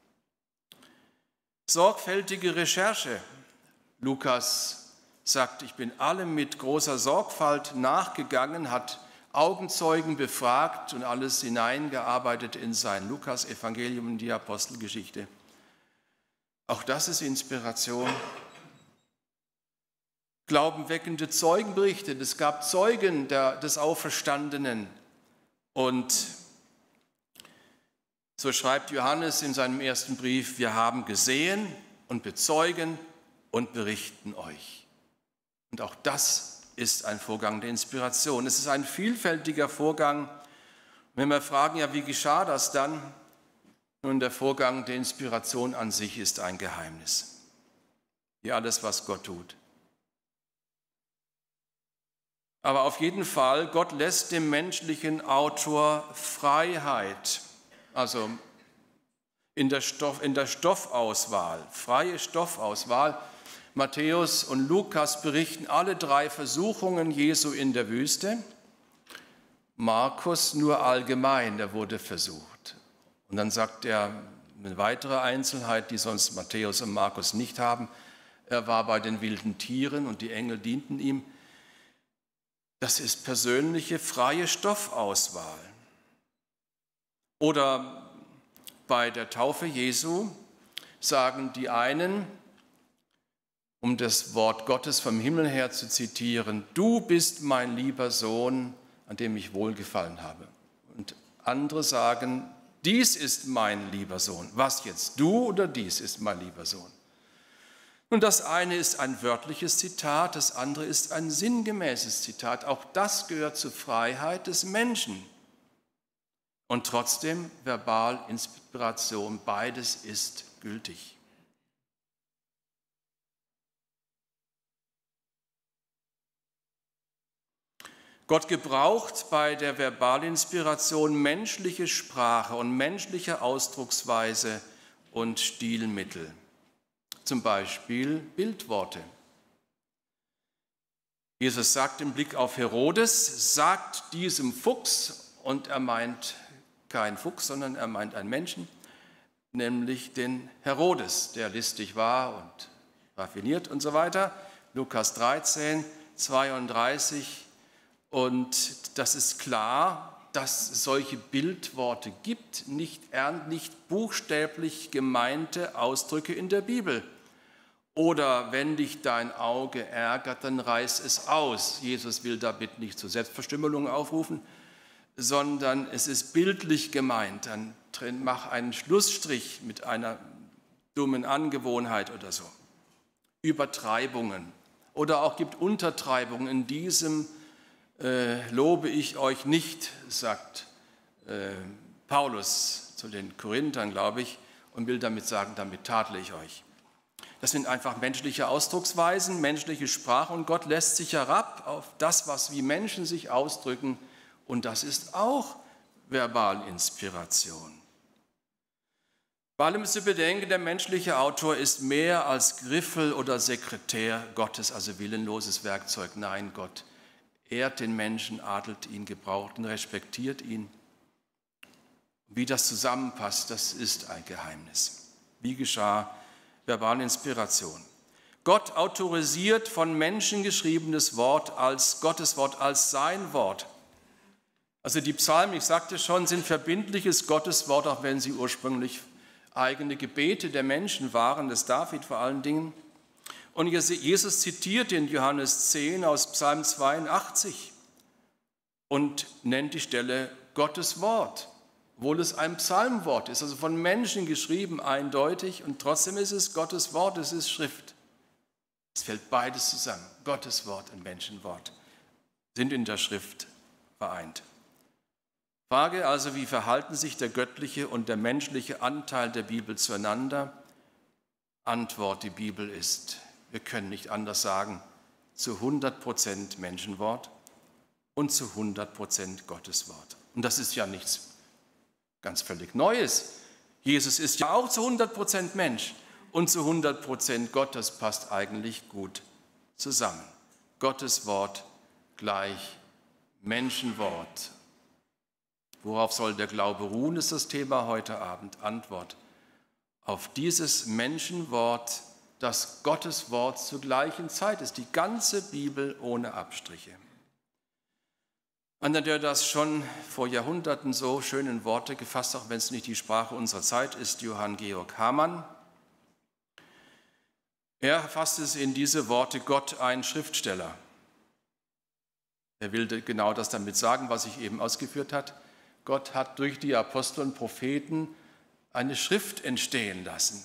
Sorgfältige Recherche. Lukas sagt, ich bin allem mit großer Sorgfalt nachgegangen, hat Augenzeugen befragt und alles hineingearbeitet in sein Lukas-Evangelium und die Apostelgeschichte. Auch das ist Inspiration. Glaubenweckende Zeugenberichte. Es gab Zeugen der, des Auferstandenen. Und so schreibt Johannes in seinem ersten Brief, wir haben gesehen und bezeugen und berichten euch. Und auch das ist ein Vorgang der Inspiration. Es ist ein vielfältiger Vorgang. Wenn wir fragen, ja, wie geschah das dann? Nun, der Vorgang der Inspiration an sich ist ein Geheimnis. Wie alles, was Gott tut. Aber auf jeden Fall, Gott lässt dem menschlichen Autor Freiheit, also in der, Stoff, in der Stoffauswahl, freie Stoffauswahl. Matthäus und Lukas berichten alle drei Versuchungen Jesu in der Wüste. Markus nur allgemein, er wurde versucht. Und dann sagt er eine weitere Einzelheit, die sonst Matthäus und Markus nicht haben. Er war bei den wilden Tieren und die Engel dienten ihm. Das ist persönliche, freie Stoffauswahl. Oder bei der Taufe Jesu sagen die einen, um das Wort Gottes vom Himmel her zu zitieren, du bist mein lieber Sohn, an dem ich wohlgefallen habe. Und andere sagen, dies ist mein lieber Sohn. Was jetzt, du oder dies ist mein lieber Sohn? Und das eine ist ein wörtliches Zitat, das andere ist ein sinngemäßes Zitat. Auch das gehört zur Freiheit des Menschen. Und trotzdem Verbalinspiration, beides ist gültig. Gott gebraucht bei der Verbalinspiration menschliche Sprache und menschliche Ausdrucksweise und Stilmittel. Zum Beispiel Bildworte. Jesus sagt im Blick auf Herodes, sagt diesem Fuchs, und er meint kein Fuchs, sondern er meint einen Menschen, nämlich den Herodes, der listig war und raffiniert und so weiter. Lukas dreizehn, zweiunddreißig. Und das ist klar, dass es solche Bildworte gibt, nicht, nicht buchstäblich gemeinte Ausdrücke in der Bibel. Oder wenn dich dein Auge ärgert, dann reiß es aus. Jesus will damit nicht zur Selbstverstümmelung aufrufen, sondern es ist bildlich gemeint. Dann mach einen Schlussstrich mit einer dummen Angewohnheit oder so. Übertreibungen. Oder auch gibt Untertreibungen. In diesem äh, lobe ich euch nicht, sagt äh, Paulus zu den Korinthern, glaube ich, und will damit sagen, damit tadle ich euch. Das sind einfach menschliche Ausdrucksweisen, menschliche Sprache, und Gott lässt sich herab auf das, was wie Menschen sich ausdrücken, und das ist auch Verbalinspiration. Bei allem zu bedenken, der menschliche Autor ist mehr als Griffel oder Sekretär Gottes, also willenloses Werkzeug. Nein, Gott ehrt den Menschen, adelt ihn, gebraucht und respektiert ihn. Wie das zusammenpasst, das ist ein Geheimnis. Wie geschah Verbalinspiration? Gott autorisiert von Menschen geschriebenes Wort als Gottes Wort, als sein Wort. Also die Psalmen, ich sagte schon, sind verbindliches Gotteswort, auch wenn sie ursprünglich eigene Gebete der Menschen waren, des David vor allen Dingen. Und Jesus zitiert in Johannes zehn aus Psalm zweiundachtzig und nennt die Stelle Gottes Wort, obwohl es ein Psalmwort ist, also von Menschen geschrieben, eindeutig, und trotzdem ist es Gottes Wort, es ist Schrift. Es fällt beides zusammen, Gottes Wort und Menschenwort sind in der Schrift vereint. Frage also, wie verhalten sich der göttliche und der menschliche Anteil der Bibel zueinander? Antwort, die Bibel ist, wir können nicht anders sagen, zu hundert Prozent Menschenwort und zu hundert Prozent Gottes Wort. Und das ist ja nichts ganz völlig Neues. Jesus ist ja auch zu hundert Prozent Mensch und zu hundert Prozent Gott. Das passt eigentlich gut zusammen. Gottes Wort gleich Menschenwort. Worauf soll der Glaube ruhen, ist das Thema heute Abend. Antwort auf dieses Menschenwort, das Gottes Wort zur gleichen Zeit ist. Die ganze Bibel ohne Abstriche. Einer, der das schon vor Jahrhunderten so schön in Worte gefasst, auch wenn es nicht die Sprache unserer Zeit ist, Johann Georg Hamann. Er fasst es in diese Worte: Gott, ein Schriftsteller. Er will genau das damit sagen, was ich eben ausgeführt habe. Gott hat durch die Apostel und Propheten eine Schrift entstehen lassen.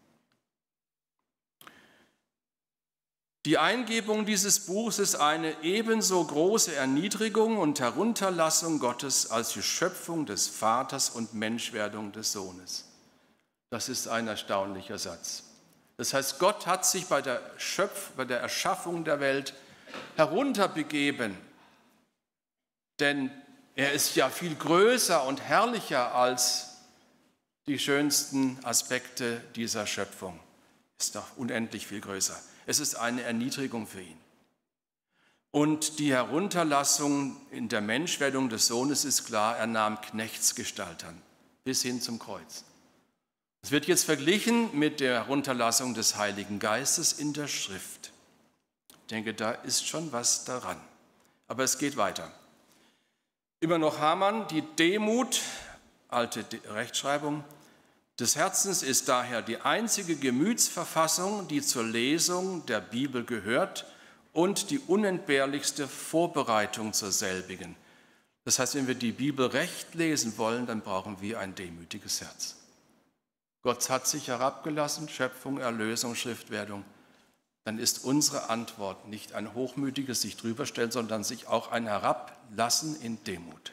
Die Eingebung dieses Buchs ist eine ebenso große Erniedrigung und Herunterlassung Gottes als die Schöpfung des Vaters und Menschwerdung des Sohnes. Das ist ein erstaunlicher Satz. Das heißt, Gott hat sich bei der, Schöpf-, bei der Erschaffung der Welt herunterbegeben, denn er ist ja viel größer und herrlicher als die schönsten Aspekte dieser Schöpfung. Ist doch unendlich viel größer. Es ist eine Erniedrigung für ihn. Und die Herunterlassung in der Menschwerdung des Sohnes ist klar, er nahm Knechtsgestalt an, bis hin zum Kreuz. Es wird jetzt verglichen mit der Herunterlassung des Heiligen Geistes in der Schrift. Ich denke, da ist schon was daran. Aber es geht weiter. Immer noch Haman, die Demut, alte Rechtschreibung, des Herzens ist daher die einzige Gemütsverfassung, die zur Lesung der Bibel gehört und die unentbehrlichste Vorbereitung zur selbigen. Das heißt, wenn wir die Bibel recht lesen wollen, dann brauchen wir ein demütiges Herz. Gott hat sich herabgelassen, Schöpfung, Erlösung, Schriftwerdung. Dann ist unsere Antwort nicht ein hochmütiges sich drüberstellen, sondern sich auch ein Herablassen in Demut.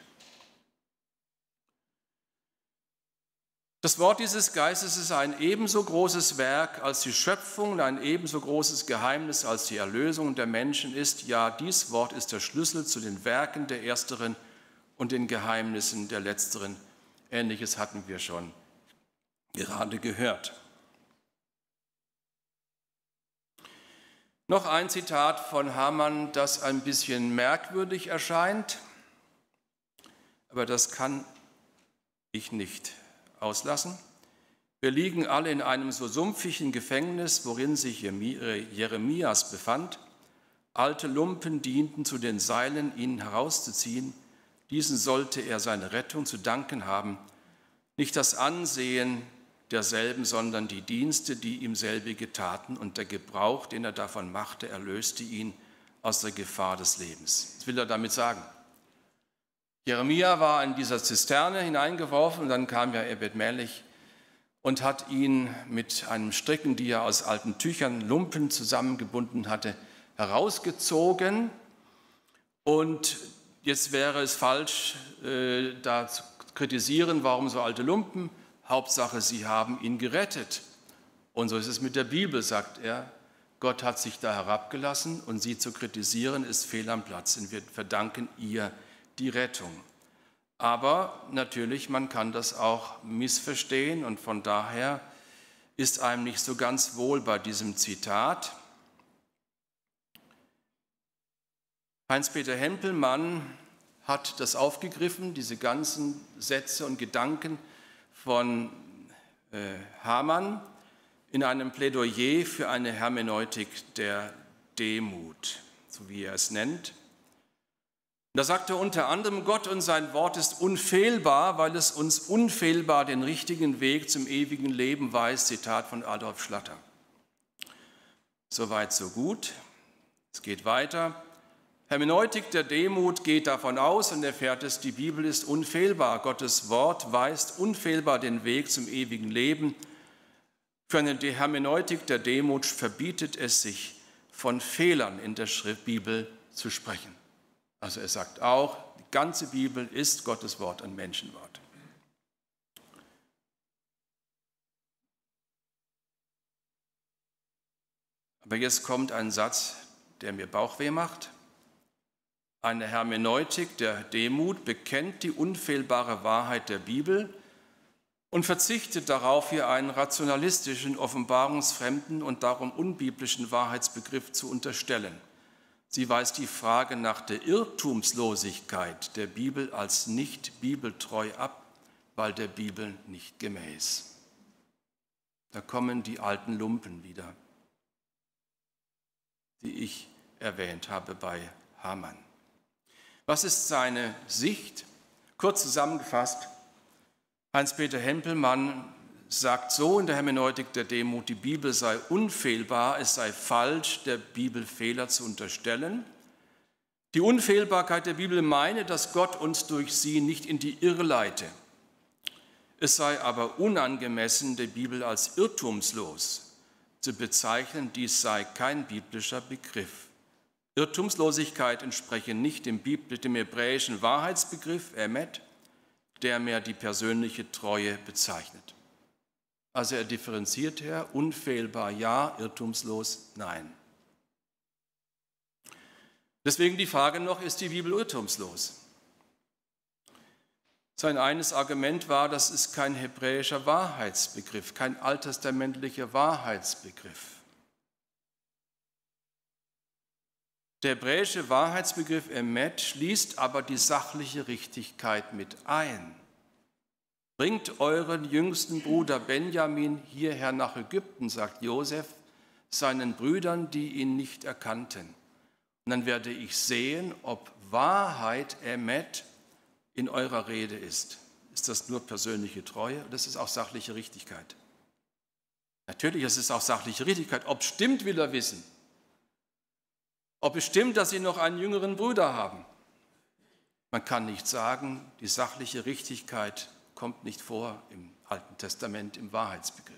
Das Wort dieses Geistes ist ein ebenso großes Werk als die Schöpfung und ein ebenso großes Geheimnis als die Erlösung der Menschen ist. Ja, dies Wort ist der Schlüssel zu den Werken der Ersteren und den Geheimnissen der Letzteren. Ähnliches hatten wir schon gerade gehört. Noch ein Zitat von Haman, das ein bisschen merkwürdig erscheint, aber das kann ich nicht auslassen. Wir liegen alle in einem so sumpfigen Gefängnis, worin sich Jeremias befand. Alte Lumpen dienten zu den Seilen, ihn herauszuziehen. Diesen sollte er seine Rettung zu danken haben. Nicht das Ansehen derselben, sondern die Dienste, die ihm selbige taten und der Gebrauch, den er davon machte, erlöste ihn aus der Gefahr des Lebens. Was will er damit sagen? Jeremia war in dieser Zisterne hineingeworfen und dann kam ja Ebed-Melech und hat ihn mit einem Stricken, die er aus alten Tüchern, Lumpen zusammengebunden hatte, herausgezogen. Und jetzt wäre es falsch, äh, da zu kritisieren, warum so alte Lumpen. Hauptsache, sie haben ihn gerettet. Und so ist es mit der Bibel, sagt er. Gott hat sich da herabgelassen und sie zu kritisieren, ist fehl am Platz. Und wir verdanken ihr die Rettung. Aber natürlich, man kann das auch missverstehen und von daher ist einem nicht so ganz wohl bei diesem Zitat. Heinz-Peter Hempelmann hat das aufgegriffen, diese ganzen Sätze und Gedanken von äh, Haman in einem Plädoyer für eine Hermeneutik der Demut, so wie er es nennt. Da sagt er unter anderem, Gott und sein Wort ist unfehlbar, weil es uns unfehlbar den richtigen Weg zum ewigen Leben weist. Zitat von Adolf Schlatter. Soweit, so gut. Es geht weiter. Hermeneutik der Demut geht davon aus und erfährt es, die Bibel ist unfehlbar. Gottes Wort weist unfehlbar den Weg zum ewigen Leben. Für eine Hermeneutik der Demut verbietet es sich, von Fehlern in der Schriftbibel zu sprechen. Also er sagt auch, die ganze Bibel ist Gottes Wort und Menschenwort. Aber jetzt kommt ein Satz, der mir Bauchweh macht. Eine Hermeneutik der Demut bekennt die unfehlbare Wahrheit der Bibel und verzichtet darauf, hier einen rationalistischen, offenbarungsfremden und darum unbiblischen Wahrheitsbegriff zu unterstellen. Sie weist die Frage nach der Irrtumslosigkeit der Bibel als nicht bibeltreu ab, weil der Bibel nicht gemäß. Da kommen die alten Lumpen wieder, die ich erwähnt habe bei Haman. Was ist seine Sicht? Kurz zusammengefasst, Heinz-Peter Hempelmann sagt so in der Hermeneutik der Demut, die Bibel sei unfehlbar, es sei falsch, der Bibel Fehler zu unterstellen. Die Unfehlbarkeit der Bibel meine, dass Gott uns durch sie nicht in die Irre leite. Es sei aber unangemessen, die Bibel als irrtumslos zu bezeichnen, dies sei kein biblischer Begriff. Irrtumslosigkeit entspreche nicht dem, dem hebräischen Wahrheitsbegriff Emet, der mehr die persönliche Treue bezeichnet. Also er differenziert her, unfehlbar ja, irrtumslos nein. Deswegen die Frage noch, ist die Bibel irrtumslos? Sein eines Argument war, das ist kein hebräischer Wahrheitsbegriff, kein alttestamentlicher Wahrheitsbegriff. Der hebräische Wahrheitsbegriff Emet schließt aber die sachliche Richtigkeit mit ein. Bringt euren jüngsten Bruder Benjamin hierher nach Ägypten, sagt Josef, seinen Brüdern, die ihn nicht erkannten. Und dann werde ich sehen, ob Wahrheit, Emet, in eurer Rede ist. Ist das nur persönliche Treue? Das ist auch sachliche Richtigkeit. Natürlich ist es auch sachliche Richtigkeit. Ob es stimmt, will er wissen. Ob es stimmt, dass sie noch einen jüngeren Bruder haben. Man kann nicht sagen, die sachliche Richtigkeit kommt nicht vor im Alten Testament im Wahrheitsbegriff.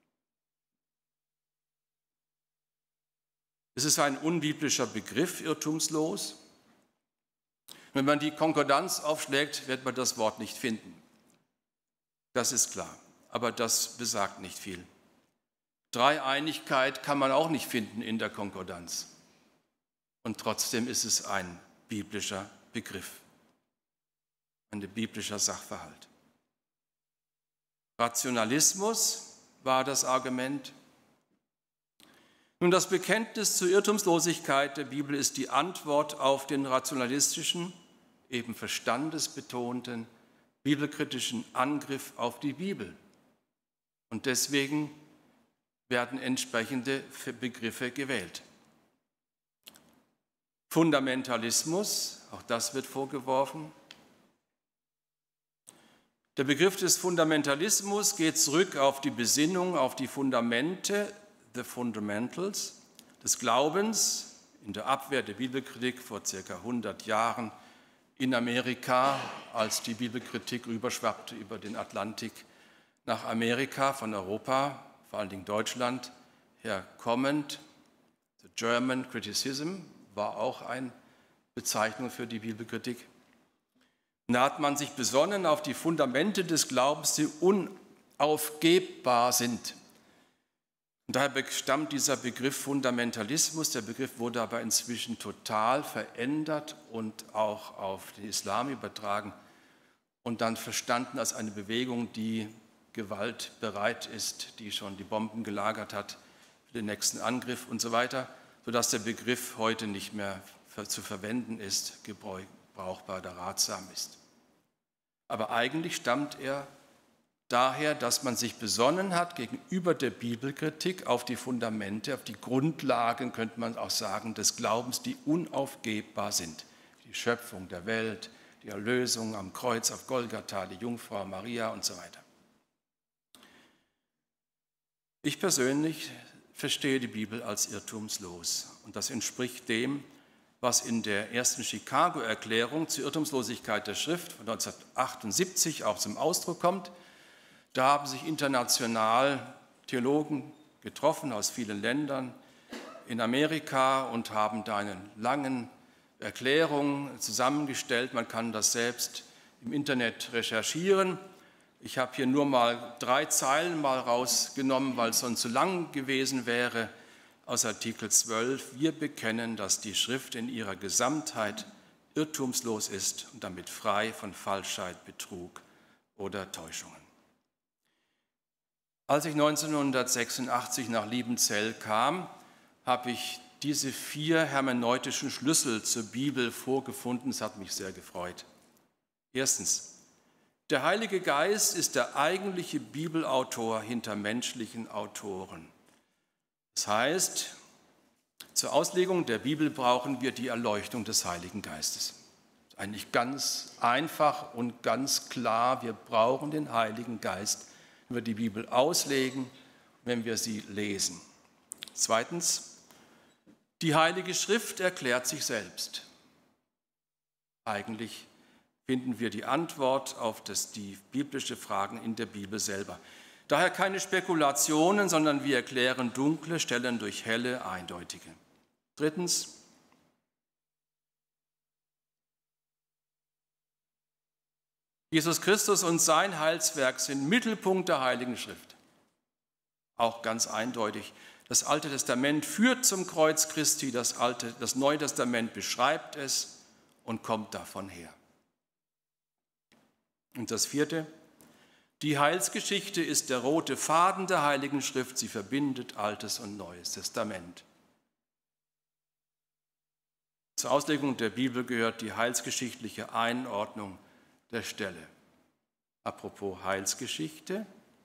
Es ist ein unbiblischer Begriff, irrtumslos. Wenn man die Konkordanz aufschlägt, wird man das Wort nicht finden. Das ist klar, aber das besagt nicht viel. Dreieinigkeit kann man auch nicht finden in der Konkordanz. Und trotzdem ist es ein biblischer Begriff, ein biblischer Sachverhalt. Rationalismus war das Argument. Nun, das Bekenntnis zur Irrtumslosigkeit der Bibel ist die Antwort auf den rationalistischen, eben verstandesbetonten, bibelkritischen Angriff auf die Bibel. Und deswegen werden entsprechende Begriffe gewählt. Fundamentalismus, auch das wird vorgeworfen. Der Begriff des Fundamentalismus geht zurück auf die Besinnung, auf die Fundamente, the fundamentals, des Glaubens in der Abwehr der Bibelkritik vor circa hundert Jahren in Amerika, als die Bibelkritik rüberschwappte über den Atlantik nach Amerika, von Europa, vor allen Dingen Deutschland, herkommend. The German Criticism war auch eine Bezeichnung für die Bibelkritik. Und da hat man sich besonnen auf die Fundamente des Glaubens, die unaufgebbar sind. Und daher stammt dieser Begriff Fundamentalismus. Der Begriff wurde aber inzwischen total verändert und auch auf den Islam übertragen und dann verstanden als eine Bewegung, die gewaltbereit ist, die schon die Bomben gelagert hat für den nächsten Angriff und so weiter, sodass der Begriff heute nicht mehr zu verwenden ist, gebrauchbar oder ratsam ist. Aber eigentlich stammt er daher, dass man sich besonnen hat gegenüber der Bibelkritik auf die Fundamente, auf die Grundlagen, könnte man auch sagen, des Glaubens, die unaufgebbar sind. Die Schöpfung der Welt, die Erlösung am Kreuz auf Golgatha, die Jungfrau Maria und so weiter. Ich persönlich verstehe die Bibel als irrtumslos und das entspricht dem, was in der ersten Chicago-Erklärung zur Irrtumslosigkeit der Schrift von neunzehnhundertachtundsiebzig auch zum Ausdruck kommt. Da haben sich international Theologen getroffen aus vielen Ländern in Amerika und haben da eine lange Erklärung zusammengestellt. Man kann das selbst im Internet recherchieren. Ich habe hier nur mal drei Zeilen mal rausgenommen, weil es sonst zu lang gewesen wäre, aus Artikel zwölf. Wir bekennen, dass die Schrift in ihrer Gesamtheit irrtumslos ist und damit frei von Falschheit, Betrug oder Täuschungen. Als ich neunzehnhundertsechsundachtzig nach Liebenzell kam, habe ich diese vier hermeneutischen Schlüssel zur Bibel vorgefunden. Es hat mich sehr gefreut. Erstens, der Heilige Geist ist der eigentliche Bibelautor hinter menschlichen Autoren. Das heißt, zur Auslegung der Bibel brauchen wir die Erleuchtung des Heiligen Geistes. Das ist eigentlich ganz einfach und ganz klar, wir brauchen den Heiligen Geist, wenn wir die Bibel auslegen, wenn wir sie lesen. Zweitens, die Heilige Schrift erklärt sich selbst. Eigentlich finden wir die Antwort auf das, die biblische Fragen in der Bibel selber. Daher keine Spekulationen, sondern wir erklären dunkle Stellen durch helle, eindeutige. Drittens, Jesus Christus und sein Heilswerk sind Mittelpunkt der Heiligen Schrift. Auch ganz eindeutig. Das Alte Testament führt zum Kreuz Christi, das, Alte, das Neue Testament beschreibt es und kommt davon her. Und das vierte, die Heilsgeschichte ist der rote Faden der Heiligen Schrift. Sie verbindet Altes und Neues Testament. Zur Auslegung der Bibel gehört die heilsgeschichtliche Einordnung der Stelle. Apropos Heilsgeschichte,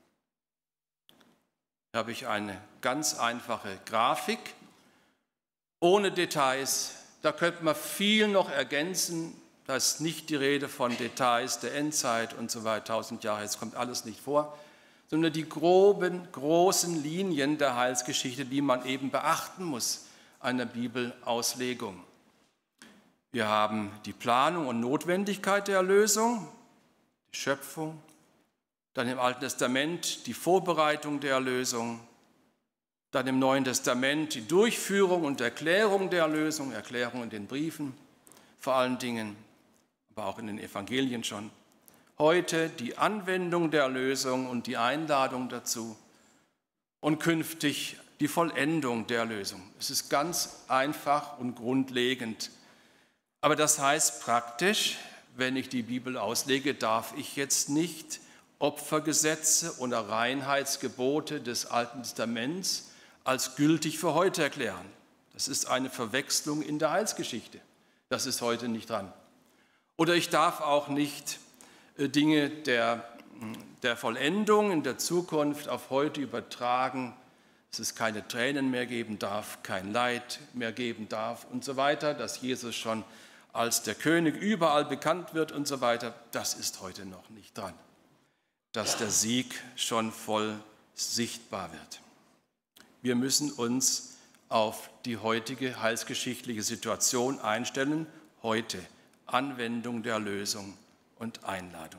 habe ich eine ganz einfache Grafik ohne Details. Da könnte man viel noch ergänzen. Da ist nicht die Rede von Details der Endzeit und so weiter, tausend Jahre, jetzt kommt alles nicht vor, sondern die groben, großen Linien der Heilsgeschichte, die man eben beachten muss einer Bibelauslegung. Wir haben die Planung und Notwendigkeit der Erlösung, die Schöpfung, dann im Alten Testament die Vorbereitung der Erlösung, dann im Neuen Testament die Durchführung und Erklärung der Erlösung, Erklärung in den Briefen vor allen Dingen, aber auch in den Evangelien schon. Heute die Anwendung der Erlösung und die Einladung dazu und künftig die Vollendung der Erlösung. Es ist ganz einfach und grundlegend. Aber das heißt praktisch, wenn ich die Bibel auslege, darf ich jetzt nicht Opfergesetze oder Reinheitsgebote des Alten Testaments als gültig für heute erklären. Das ist eine Verwechslung in der Heilsgeschichte. Das ist heute nicht dran. Oder ich darf auch nicht Dinge der, der Vollendung in der Zukunft auf heute übertragen, dass es keine Tränen mehr geben darf, kein Leid mehr geben darf und so weiter, dass Jesus schon als der König überall bekannt wird und so weiter. Das ist heute noch nicht dran, dass der Sieg schon voll sichtbar wird. Wir müssen uns auf die heutige heilsgeschichtliche Situation einstellen, heute Anwendung der Erlösung und Einladung.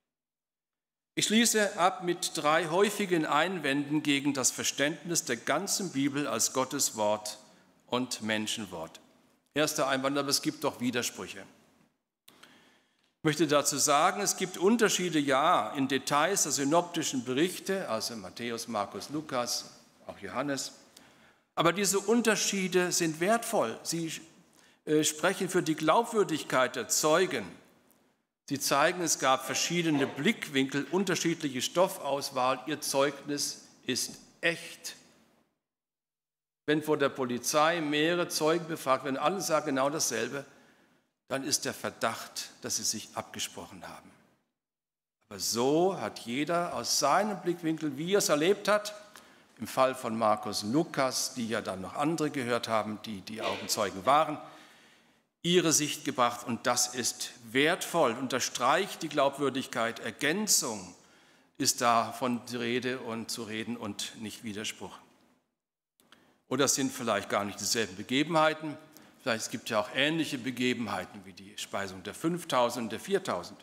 Ich schließe ab mit drei häufigen Einwänden gegen das Verständnis der ganzen Bibel als Gottes Wort und Menschenwort. Erster Einwand, aber es gibt doch Widersprüche. Ich möchte dazu sagen, es gibt Unterschiede, ja, in Details der synoptischen Berichte, also Matthäus, Markus, Lukas, auch Johannes. Aber diese Unterschiede sind wertvoll. Sie äh, sprechen für die Glaubwürdigkeit der Zeugen. Sie zeigen, es gab verschiedene Blickwinkel, unterschiedliche Stoffauswahl. Ihr Zeugnis ist echt. Wenn vor der Polizei mehrere Zeugen befragt werden, alle sagen genau dasselbe, dann ist der Verdacht, dass sie sich abgesprochen haben. Aber so hat jeder aus seinem Blickwinkel, wie er es erlebt hat, im Fall von Markus und Lukas, die ja dann noch andere gehört haben, die die Augenzeugen waren, ihre Sicht gebracht. Und das ist wertvoll, unterstreicht die Glaubwürdigkeit. Ergänzung ist davon die Rede und zu reden und nicht Widerspruch. Oder es sind vielleicht gar nicht dieselben Begebenheiten. Vielleicht es gibt ja auch ähnliche Begebenheiten wie die Speisung der fünftausend und der viertausend.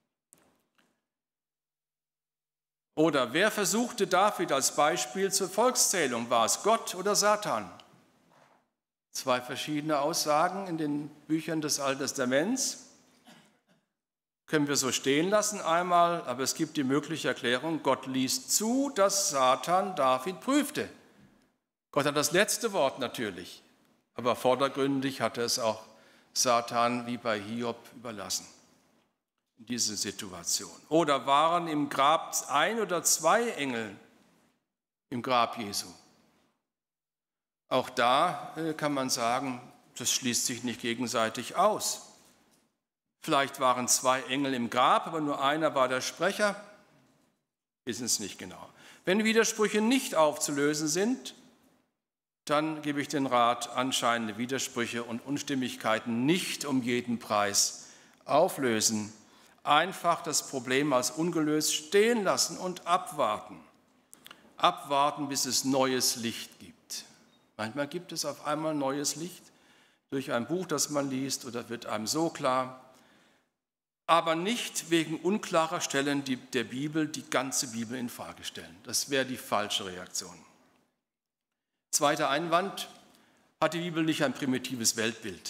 Oder wer versuchte David als Beispiel zur Volkszählung? War es Gott oder Satan? Zwei verschiedene Aussagen in den Büchern des Alten Testaments. Können wir so stehen lassen einmal, aber es gibt die mögliche Erklärung, Gott ließ zu, dass Satan David prüfte. Gott hat das letzte Wort natürlich, aber vordergründig hat er es auch Satan wie bei Hiob überlassen. In diese Situation. Oder waren im Grab ein oder zwei Engel im Grab Jesu? Auch da kann man sagen, das schließt sich nicht gegenseitig aus. Vielleicht waren zwei Engel im Grab, aber nur einer war der Sprecher. Wissen es nicht genau. Wenn Widersprüche nicht aufzulösen sind, dann gebe ich den Rat, anscheinende Widersprüche und Unstimmigkeiten nicht um jeden Preis auflösen. Einfach das Problem als ungelöst stehen lassen und abwarten. Abwarten, bis es neues Licht gibt. Manchmal gibt es auf einmal neues Licht durch ein Buch, das man liest, oder wird einem so klar. Aber nicht wegen unklarer Stellen der Bibel die ganze Bibel in Frage stellen. Das wäre die falsche Reaktion. Zweiter Einwand, hat die Bibel nicht ein primitives Weltbild?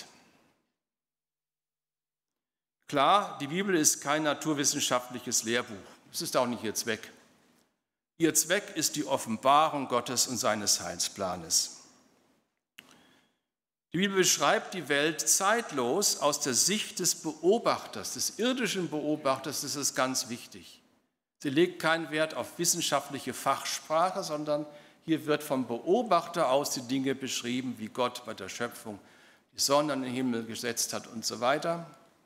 Klar, die Bibel ist kein naturwissenschaftliches Lehrbuch. Das ist auch nicht ihr Zweck. Ihr Zweck ist die Offenbarung Gottes und seines Heilsplanes. Die Bibel beschreibt die Welt zeitlos aus der Sicht des Beobachters, des irdischen Beobachters. Das ist ganz wichtig. Sie legt keinen Wert auf wissenschaftliche Fachsprache, sondern hier wird vom Beobachter aus die Dinge beschrieben, wie Gott bei der Schöpfung die Sonne an den Himmel gesetzt hat und so weiter.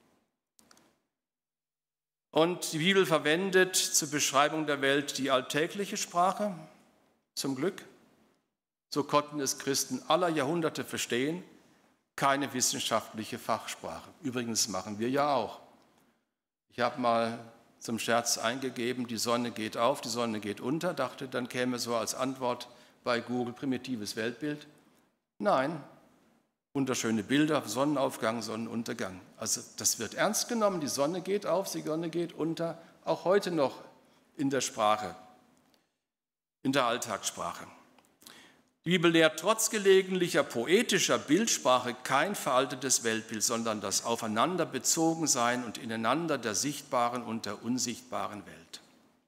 Und die Bibel verwendet zur Beschreibung der Welt die alltägliche Sprache, zum Glück. So konnten es Christen aller Jahrhunderte verstehen. keine wissenschaftliche Fachsprache. Übrigens machen wir ja auch. Ich habe mal zum Scherz eingegeben, die Sonne geht auf, die Sonne geht unter, dachte, dann käme so als Antwort bei Google primitives Weltbild. Nein, wunderschöne Bilder, Sonnenaufgang, Sonnenuntergang. Also das wird ernst genommen, die Sonne geht auf, die Sonne geht unter, auch heute noch in der Sprache, in der Alltagssprache. Die Bibel lehrt trotz gelegentlicher poetischer Bildsprache kein veraltetes Weltbild, sondern das Aufeinanderbezogensein und Ineinander der sichtbaren und der unsichtbaren Welt.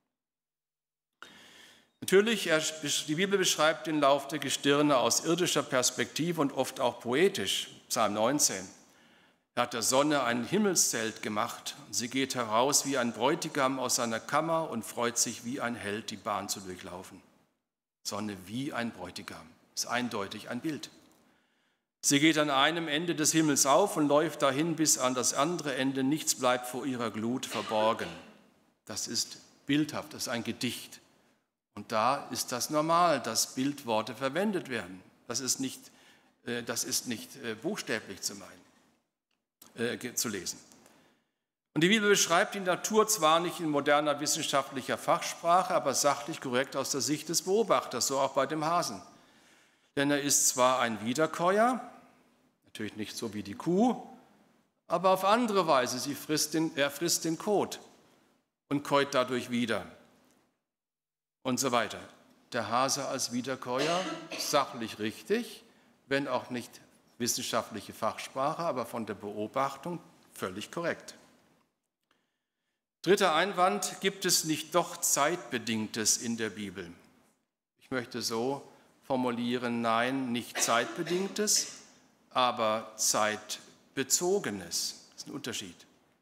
Natürlich, die Bibel beschreibt den Lauf der Gestirne aus irdischer Perspektive und oft auch poetisch. Psalm neunzehn. Er hat der Sonne ein Himmelszelt gemacht. Sie geht heraus wie ein Bräutigam aus seiner Kammer und freut sich wie ein Held, die Bahn zu durchlaufen. Sonne wie ein Bräutigam, ist eindeutig ein Bild. Sie geht an einem Ende des Himmels auf und läuft dahin bis an das andere Ende. Nichts bleibt vor ihrer Glut verborgen. Das ist bildhaft, das ist ein Gedicht. Und da ist das normal, dass Bildworte verwendet werden. Das ist nicht, das ist nicht buchstäblich zu meinen, äh, zu lesen. Und die Bibel beschreibt die Natur zwar nicht in moderner wissenschaftlicher Fachsprache, aber sachlich korrekt aus der Sicht des Beobachters, so auch bei dem Hasen. Denn er ist zwar ein Wiederkäuer, natürlich nicht so wie die Kuh, aber auf andere Weise. Sie frisst den, er frisst den Kot und käut dadurch wieder und so weiter. Der Hase als Wiederkäuer, sachlich richtig, wenn auch nicht wissenschaftliche Fachsprache, aber von der Beobachtung völlig korrekt. Dritter Einwand, gibt es nicht doch Zeitbedingtes in der Bibel? Ich möchte so formulieren, nein, nicht Zeitbedingtes, aber Zeitbezogenes. Das ist ein Unterschied.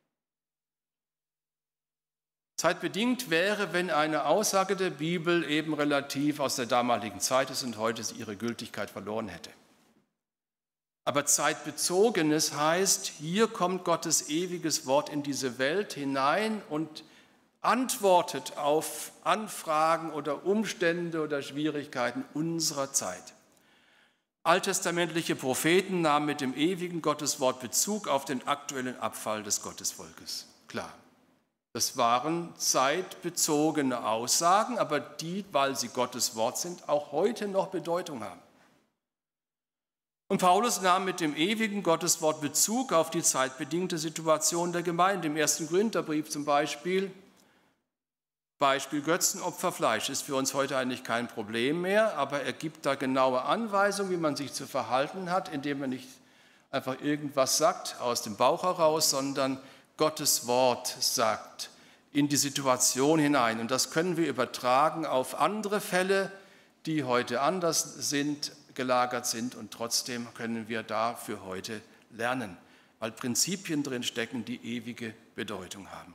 Zeitbedingt wäre, wenn eine Aussage der Bibel eben relativ aus der damaligen Zeit ist und heute ihre Gültigkeit verloren hätte. Aber zeitbezogenes heißt, hier kommt Gottes ewiges Wort in diese Welt hinein und antwortet auf Anfragen oder Umstände oder Schwierigkeiten unserer Zeit. Alttestamentliche Propheten nahmen mit dem ewigen Gotteswort Bezug auf den aktuellen Abfall des Gottesvolkes. Klar, das waren zeitbezogene Aussagen, aber die, weil sie Gottes Wort sind, auch heute noch Bedeutung haben. Und Paulus nahm mit dem ewigen Gotteswort Bezug auf die zeitbedingte Situation der Gemeinde. Im ersten Korintherbrief zum Beispiel, Beispiel Götzenopferfleisch ist für uns heute eigentlich kein Problem mehr, aber er gibt da genaue Anweisungen, wie man sich zu verhalten hat, indem er nicht einfach irgendwas sagt aus dem Bauch heraus, sondern Gottes Wort sagt in die Situation hinein. Und das können wir übertragen auf andere Fälle, die heute anders sind, gelagert sind, und trotzdem können wir da für heute lernen, weil Prinzipien drin stecken, die ewige Bedeutung haben.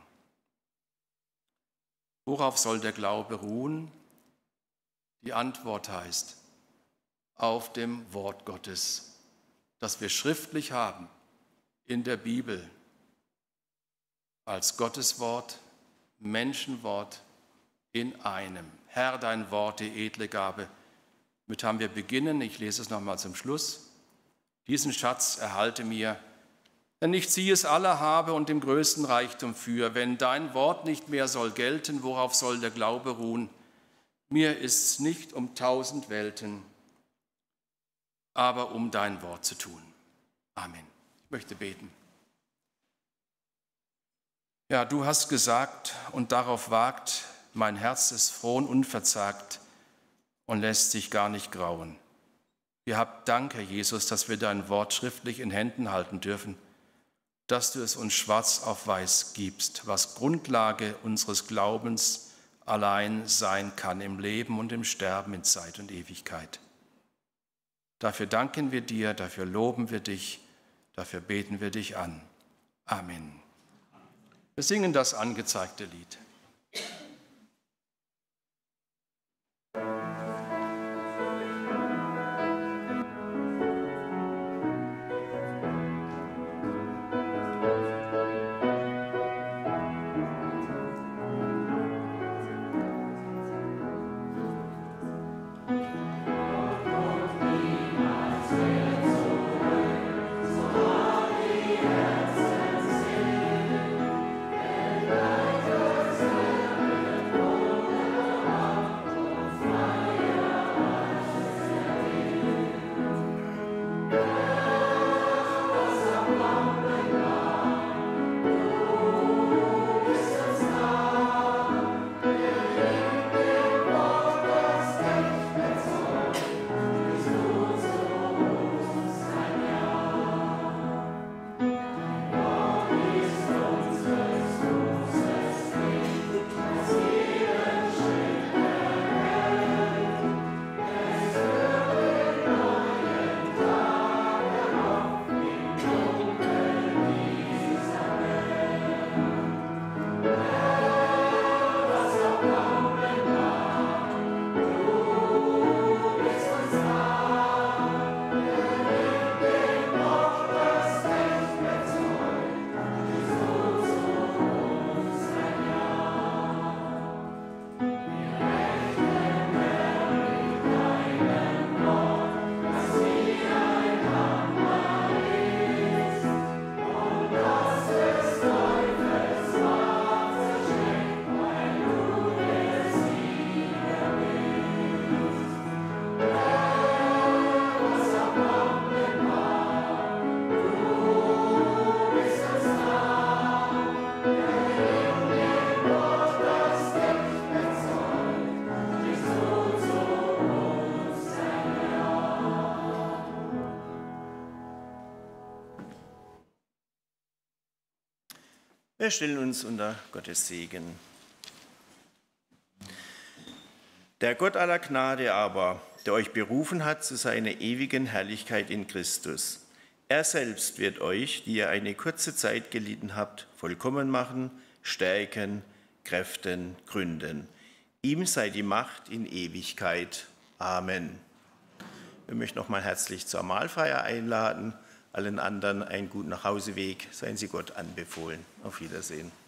Worauf soll der Glaube ruhen? Die Antwort heißt, auf dem Wort Gottes, das wir schriftlich haben in der Bibel, als Gotteswort, Menschenwort in einem. Herr, dein Wort, die edle Gabe. Damit haben wir beginnen, ich lese es nochmal zum Schluss. Diesen Schatz erhalte mir, denn ich ziehe es aller habe und dem größten Reichtum für. Wenn dein Wort nicht mehr soll gelten, worauf soll der Glaube ruhen? Mir ist's nicht um tausend Welten, aber um dein Wort zu tun. Amen. Ich möchte beten. Ja, du hast gesagt, und darauf wagt, mein Herz ist froh und unverzagt und lässt sich gar nicht grauen. Wir haben Dank, Herr Jesus, dass wir dein Wort schriftlich in Händen halten dürfen, dass du es uns schwarz auf weiß gibst, was Grundlage unseres Glaubens allein sein kann im Leben und im Sterben, in Zeit und Ewigkeit. Dafür danken wir dir, dafür loben wir dich, dafür beten wir dich an. Amen. Wir singen das angezeigte Lied. Wir stellen uns unter Gottes Segen. Der Gott aller Gnade aber, der euch berufen hat zu seiner ewigen Herrlichkeit in Christus, er selbst wird euch, die ihr eine kurze Zeit gelitten habt, vollkommen machen, stärken, kräften, gründen. Ihm sei die Macht in Ewigkeit. Amen. Wir möchten noch mal herzlich zur Mahlfeier einladen. Allen anderen einen guten Nachhauseweg. Seien Sie Gott anbefohlen. Auf Wiedersehen.